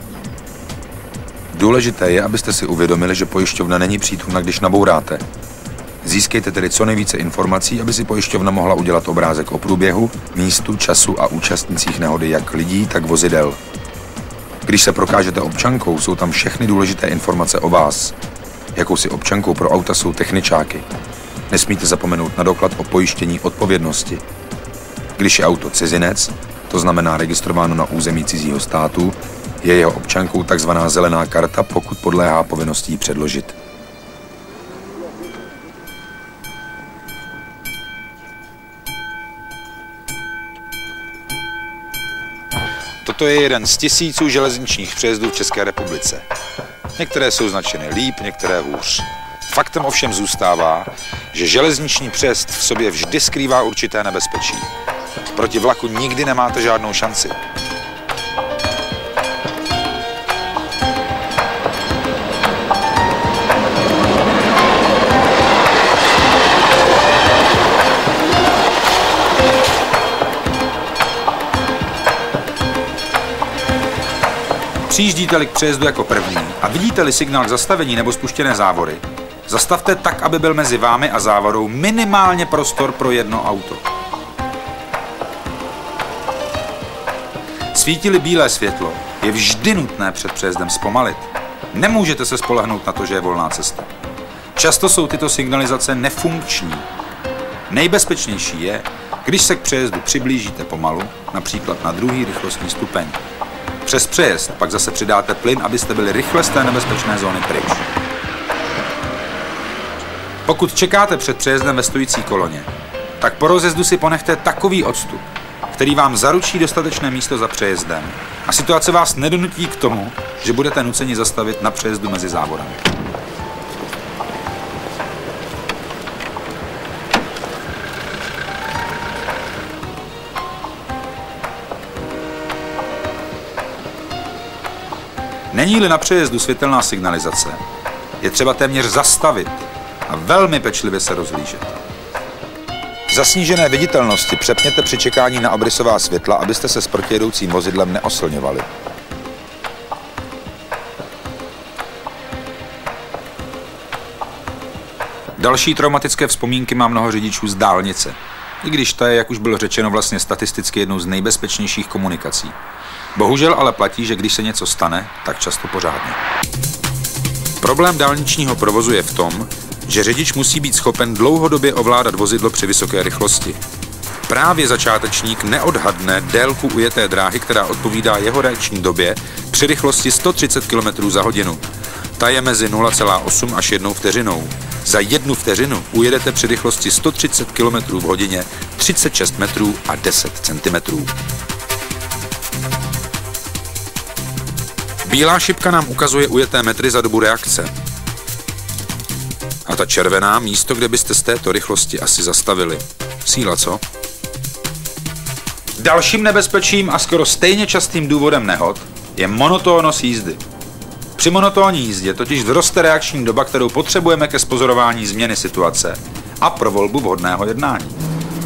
Důležité je, abyste si uvědomili, že pojišťovna není přítomna, když nabouráte. Získejte tedy co nejvíce informací, aby si pojišťovna mohla udělat obrázek o průběhu, místu, času a účastnících nehody jak lidí, tak vozidel. Když se prokážete občankou, jsou tam všechny důležité informace o vás. Jakousi občankou pro auta jsou techničáky. Nesmíte zapomenout na doklad o pojištění odpovědnosti. Když je auto cizinec, to znamená registrováno na území cizího státu, je jeho občankou takzvaná zelená karta, pokud podléhá povinnosti ji předložit. Toto je jeden z tisíců železničních přejezdů v České republice. Některé jsou značeny líp, některé hůř. Faktem ovšem zůstává, že železniční přejezd v sobě vždy skrývá určité nebezpečí. Proti vlaku nikdy nemáte žádnou šanci. Přijíždíte-li k přejezdu jako první a vidíte-li signál k zastavení nebo spuštěné závory, zastavte tak, aby byl mezi vámi a závorou minimálně prostor pro jedno auto. Svítí-li bílé světlo, je vždy nutné před přejezdem zpomalit. Nemůžete se spolehnout na to, že je volná cesta. Často jsou tyto signalizace nefunkční. Nejbezpečnější je, Když se k přejezdu přiblížíte pomalu, například na druhý rychlostní stupeň, přes přejezd pak zase přidáte plyn, abyste byli rychle z té nebezpečné zóny pryč. Pokud čekáte před přejezdem ve stojící koloně, tak po rozjezdu si ponechte takový odstup, který vám zaručí dostatečné místo za přejezdem a situace vás nedonutí k tomu, že budete nuceni zastavit na přejezdu mezi závorami. Není-li na přejezdu světelná signalizace, je třeba téměř zastavit a velmi pečlivě se rozhlížet. Za snížené viditelnosti přepněte při čekání na obrysová světla, abyste se s protijedoucím vozidlem neoslňovali. Další traumatické vzpomínky má mnoho řidičů z dálnice, i když ta je, jak už bylo řečeno, vlastně statisticky jednou z nejbezpečnějších komunikací. Bohužel ale platí, že když se něco stane, tak často pořádně. Problém dálničního provozu je v tom, že řidič musí být schopen dlouhodobě ovládat vozidlo při vysoké rychlosti. Právě začátečník neodhadne délku ujeté dráhy, která odpovídá jeho reakční době při rychlosti sto třicet kilometrů za hodinu. Ta je mezi nula celá osm až jednou vteřinou. Za jednu vteřinu ujedete při rychlosti sto třicet kilometrů v hodině třicet šest metrů a deset centimetrů. Bílá šipka nám ukazuje ujeté metry za dobu reakce. A ta červená místo, kde byste z této rychlosti asi zastavili. Síla, co? Dalším nebezpečím a skoro stejně častým důvodem nehod je monotónnost jízdy. Při monotónní jízdě totiž vzroste reakční doba, kterou potřebujeme ke zpozorování změny situace a pro volbu vhodného jednání.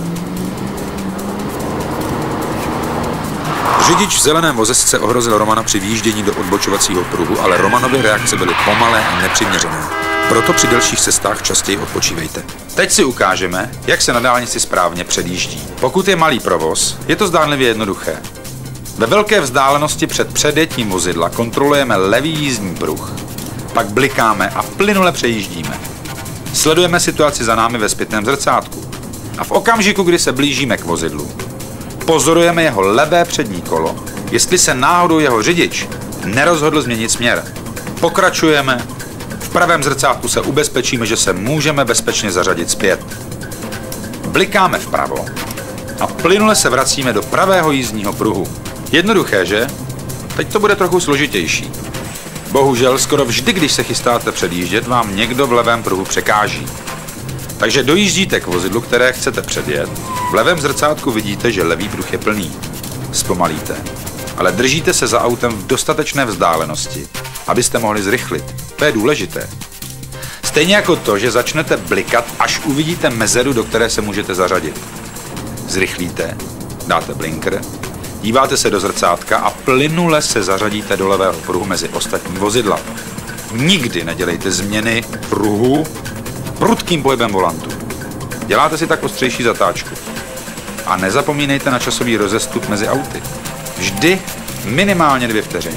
Řidič v zeleném vozesce ohrozil Romana při výjíždění do odbočovacího pruhu, ale Romanovy reakce byly pomalé a nepřiměřené. Proto při delších cestách častěji odpočívejte. Teď si ukážeme, jak se na dálnici správně předjíždí. Pokud je malý provoz, je to zdánlivě jednoduché. Ve velké vzdálenosti před předjetím vozidla kontrolujeme levý jízdní pruh, pak blikáme a plynule přejíždíme. Sledujeme situaci za námi ve zpětném zrcátku a v okamžiku, kdy se blížíme k vozidlu, pozorujeme jeho levé přední kolo, jestli se náhodou jeho řidič nerozhodl změnit směr. Pokračujeme, v pravém zrcátku se ubezpečíme, že se můžeme bezpečně zařadit zpět. Blikáme vpravo a plynule se vracíme do pravého jízdního pruhu. Jednoduché, že? Teď to bude trochu složitější. Bohužel skoro vždy, když se chystáte předjíždět, vám někdo v levém pruhu překáží. Takže dojíždíte k vozidlu, které chcete předjet. V levém zrcátku vidíte, že levý pruh je plný. Zpomalíte, ale držíte se za autem v dostatečné vzdálenosti, abyste mohli zrychlit. To je důležité. Stejně jako to, že začnete blikat, až uvidíte mezeru, do které se můžete zařadit. Zrychlíte, dáte blinker, díváte se do zrcátka a plynule se zařadíte do levého pruhu mezi ostatní vozidla. Nikdy nedělejte změny pruhu prudkým pohybem volantu. Děláte si tak ostřejší zatáčku. A nezapomínejte na časový rozestup mezi auty. Vždy minimálně dvě vteřiny.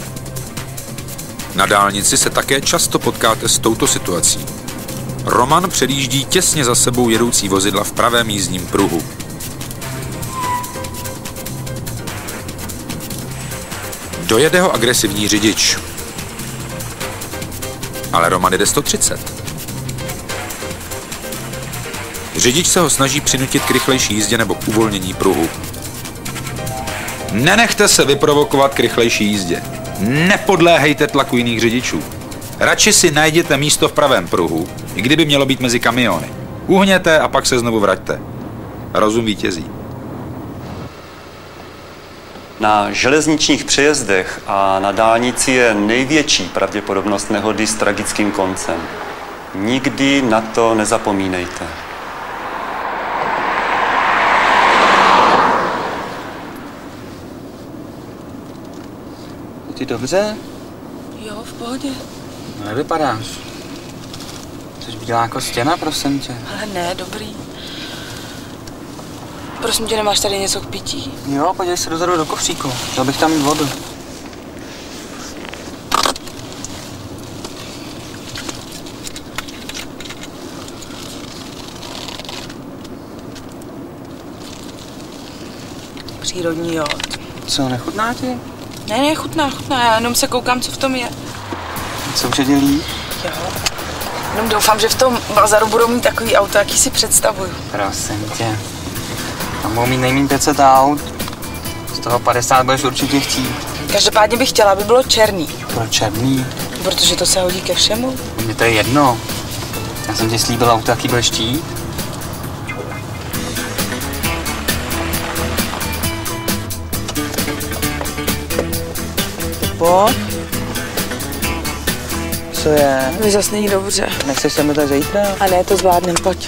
Na dálnici se také často potkáte s touto situací. Roman předjíždí těsně za sebou jedoucí vozidla v pravém jízdním pruhu. Dojede ho agresivní řidič. Ale Roman jede sto třicet. Řidič se ho snaží přinutit k rychlejší jízdě nebo k uvolnění pruhu. Nenechte se vyprovokovat k rychlejší jízdě. Nepodléhejte tlaku jiných řidičů. Radši si najděte místo v pravém pruhu, i kdyby mělo být mezi kamiony. Uhněte a pak se znovu vraťte. Rozum vítězí. Na železničních přejezdech a na dálnici je největší pravděpodobnost nehody s tragickým koncem. Nikdy na to nezapomínejte. Ty dobře? Jo, v pohodě. No, nevypadáš. Jsi bílá jako stěna, prosím tě. Ale ne, dobrý. Prosím tě, nemáš tady něco k pití? Jo, podívej se dozadu do kufříku. Chtěl bych tam mít vodu. Přírodní jód. Co, nechutná ti? Ne, ne, chutná, chutná, já jenom se koukám, co v tom je. Co už je dělí? Jo. Jenom doufám, že v tom bazaru budou mít takový auto, jaký si představuju. Prosím tě. Tam budou mít nejméně pět set aut. Z toho padesát budeš určitě chtít. Každopádně bych chtěla, aby bylo černý. Pro černý? Protože to se hodí ke všemu. Mně to je jedno. Já jsem ti slíbil auto, jaký budeš chtít. Po? Co je? Mi zas není dobře. Nechceš se mi tak zítra? A ne, to zvládnem, pojď.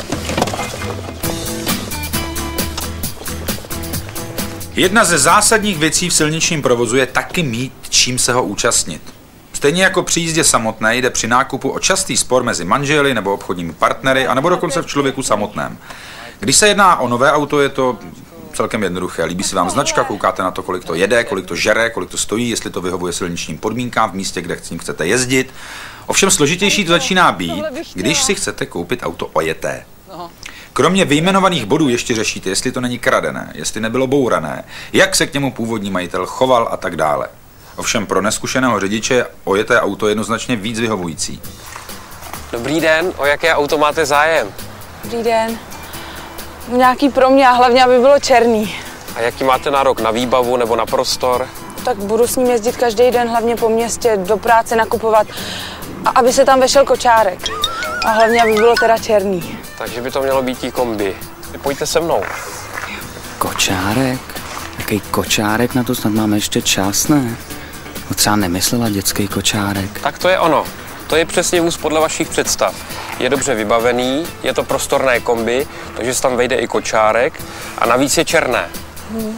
Jedna ze zásadních věcí v silničním provozu je taky mít čím se ho účastnit. Stejně jako při jízdě samotné jde při nákupu o častý spor mezi manželi nebo obchodními partnery, anebo dokonce v člověku samotném. Když se jedná o nové auto, je to celkem jednoduché. Líbí se vám značka, koukáte na to, kolik to jede, kolik to žere, kolik to stojí, jestli to vyhovuje silničním podmínkám v místě, kde s ním chcete jezdit. Ovšem složitější to začíná být, když si chcete koupit auto ojeté. Kromě vyjmenovaných bodů ještě řešíte, jestli to není kradené, jestli nebylo bourané, jak se k němu původní majitel choval a tak dále. Ovšem pro neskušeného řidiče je ojeté auto jednoznačně víc vyhovující. Dobrý den, o jaké auto máte zájem? Dobrý den. Nějaký pro mě a hlavně, aby bylo černý. A jaký máte nárok na výbavu nebo na prostor? Tak budu s ním jezdit každý den, hlavně po městě, do práce nakupovat. A aby se tam vešel kočárek. A hlavně, aby bylo teda černý. Takže by to mělo být i kombi. Pojďte se mnou. Kočárek? Jaký kočárek? Na to snad máme ještě čas, ne? No třeba nemyslela dětský kočárek. Tak to je ono. To je přesně vůz podle vašich představ. Je dobře vybavený, je to prostorné kombi, takže se tam vejde i kočárek a navíc je černé. Hmm.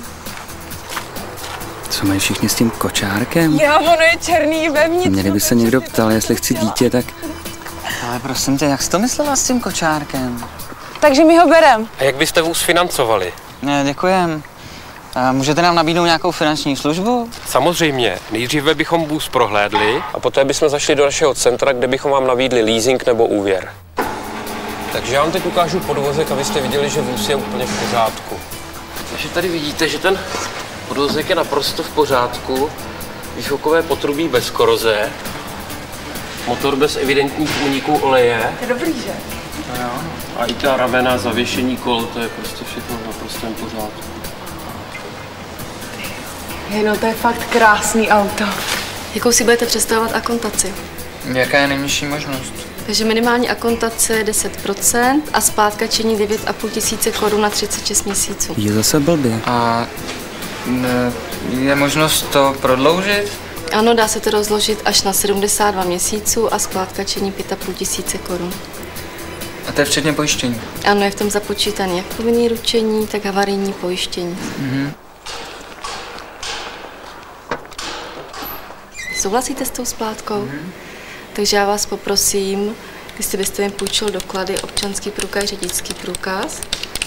Co mají všichni s tím kočárkem? Já, ono je černý vevnitř. Mě kdyby se někdo ptal, jestli chci dítě, tak... Ale prosím tě, jak jsi to myslela s tím kočárkem? Takže mi ho berem. A jak byste vůz financovali? Ne, děkujem. A můžete nám nabídnout nějakou finanční službu? Samozřejmě. Nejdříve bychom vůz prohlédli a poté bychom zašli do našeho centra, kde bychom vám nabídli leasing nebo úvěr. Takže já vám teď ukážu podvozek, abyste viděli, že vůz je úplně v pořádku. Takže tady vidíte, že ten podvozek je naprosto v pořádku. Výfukové potrubí bez koroze. Motor bez evidentních úniků oleje. To je dobrý, že? No jo. A i ta ramena, zavěšení kol, to je prostě všechno v naprostém pořádku. Hej, no to je fakt krásný auto. Jakou si budete představovat akontaci? Jaká je nejnižší možnost? Takže minimální akontace je deset procent a splátka činí devět a půl tisíce korun na třicet šest měsíců. Je zase blbě. A ne, je možnost to prodloužit? Ano, dá se to rozložit až na sedmdesát dva měsíců a splátka činí pět a půl tisíce korun. A to je včetně pojištění? Ano, je v tom započítané jak povinné ručení, tak havarijní pojištění. Mhm. Souhlasíte s tou splátkou? Mm. Takže já vás poprosím, jestli byste mi půjčil doklady, občanský průkaz, řidičský průkaz.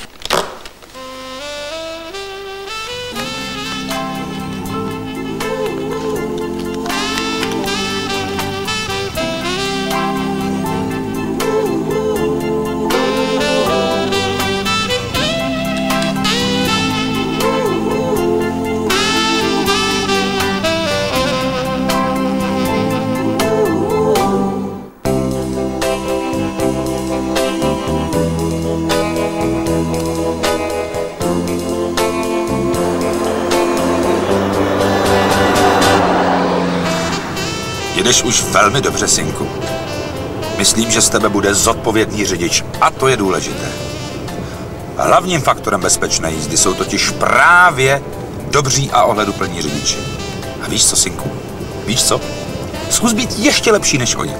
Jedeš už velmi dobře, synku. Myslím, že z tebe bude zodpovědný řidič a to je důležité. Hlavním faktorem bezpečné jízdy jsou totiž právě dobří a ohleduplní řidiči. A víš co, synku? Víš co? Zkus být ještě lepší než oni.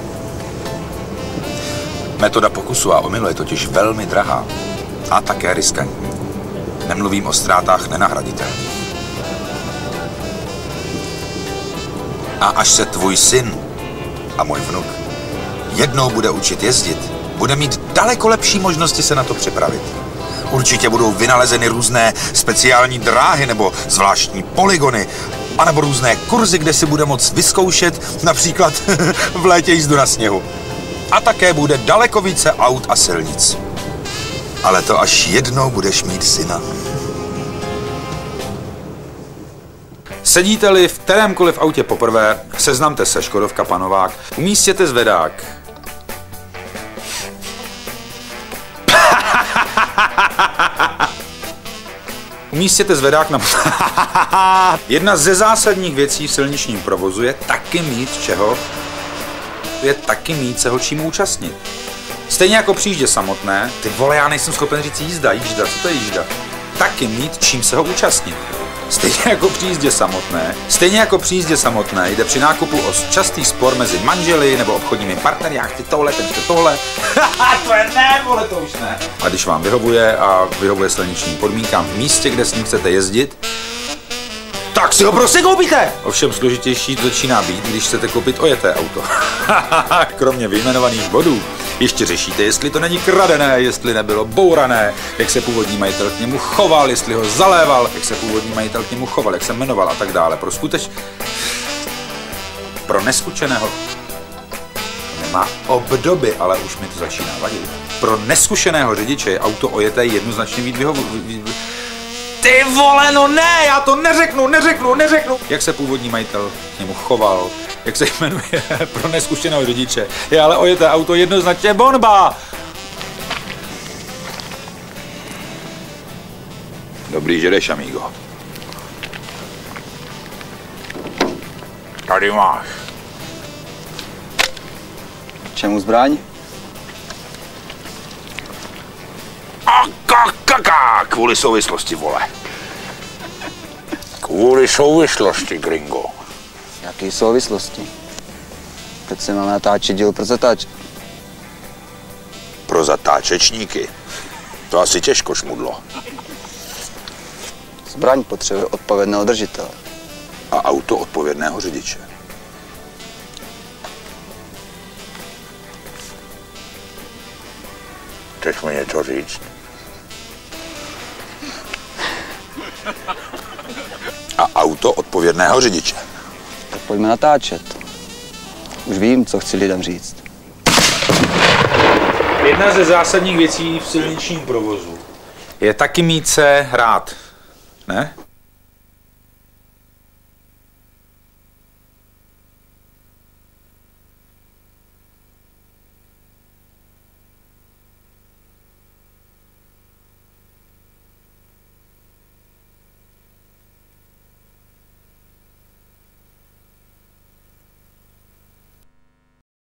Metoda pokusu a omylu je totiž velmi drahá a také riskantní. Nemluvím o ztrátách nenahraditelných. A až se tvůj syn a můj vnuk jednou bude učit jezdit, bude mít daleko lepší možnosti se na to připravit. Určitě budou vynalezeny různé speciální dráhy nebo zvláštní polygony, anebo různé kurzy, kde si bude moct vyzkoušet například v létě jízdu na sněhu. A také bude daleko více aut a silnic. Ale to až jednou budeš mít syna. Sedíte-li v kterémkoliv autě poprvé, seznamte se, Škodovka Panovák, umístěte zvedák. Umístěte zvedák na... Jedna ze zásadních věcí v silničním provozu je taky mít čeho, je taky mít se ho čím účastnit. Stejně jako při jízdě samotné, ty vole, já nejsem schopen říct jízda, jížda, co to je jížda? Taky mít čím se ho účastnit. Stejně jako při jízdě samotné, stejně jako při jízdě samotné jde při nákupu o častý spor mezi manželi nebo obchodními partnery, já chci tohle, ten chce tohle. To je ne, vole, to už ne. A když vám vyhovuje a vyhovuje silničním podmínkám v místě, kde s ním chcete jezdit, tak si ho prostě koupíte! Ovšem složitější to začíná být, když chcete koupit ojeté auto. Kromě vyjmenovaných bodů ještě řešíte, jestli to není kradené, jestli nebylo bourané, jak se původní majitel k němu choval, jestli ho zaléval, jak se původní majitel k němu choval, jak se jmenoval a tak dále. Pro skuteč... Pro neskučeného... Nemá obdoby, ale už mi to začíná vadit. Pro neskušeného řidiče je auto ojeté jednoznačně víc vyhovu... Ty vole, no ne, já to neřeknu, neřeknu, neřeknu. Jak se původní majitel k němu choval, jak se jmenuje pro neskušeného řidiče, je ale ojeté auto jednoznačně bomba. Dobrý, že jdeš, amigo. Tady máš. Čemu zbraň? A kakaka, kvůli souvislosti, vole. Kvůli souvislosti, gringo. Jaký souvislosti? Teď se máme natáčet díl pro zatáč. Pro zatáčečníky? To asi těžko, šmudlo. Zbraň potřebuje odpovědného držitele. A auto odpovědného řidiče. Chceš mi něco říct? A auto odpovědného řidiče. Tak pojďme natáčet. Už vím, co chci lidem říct. Jedna ze zásadních věcí v silničním provozu je taky mít se rád, ne?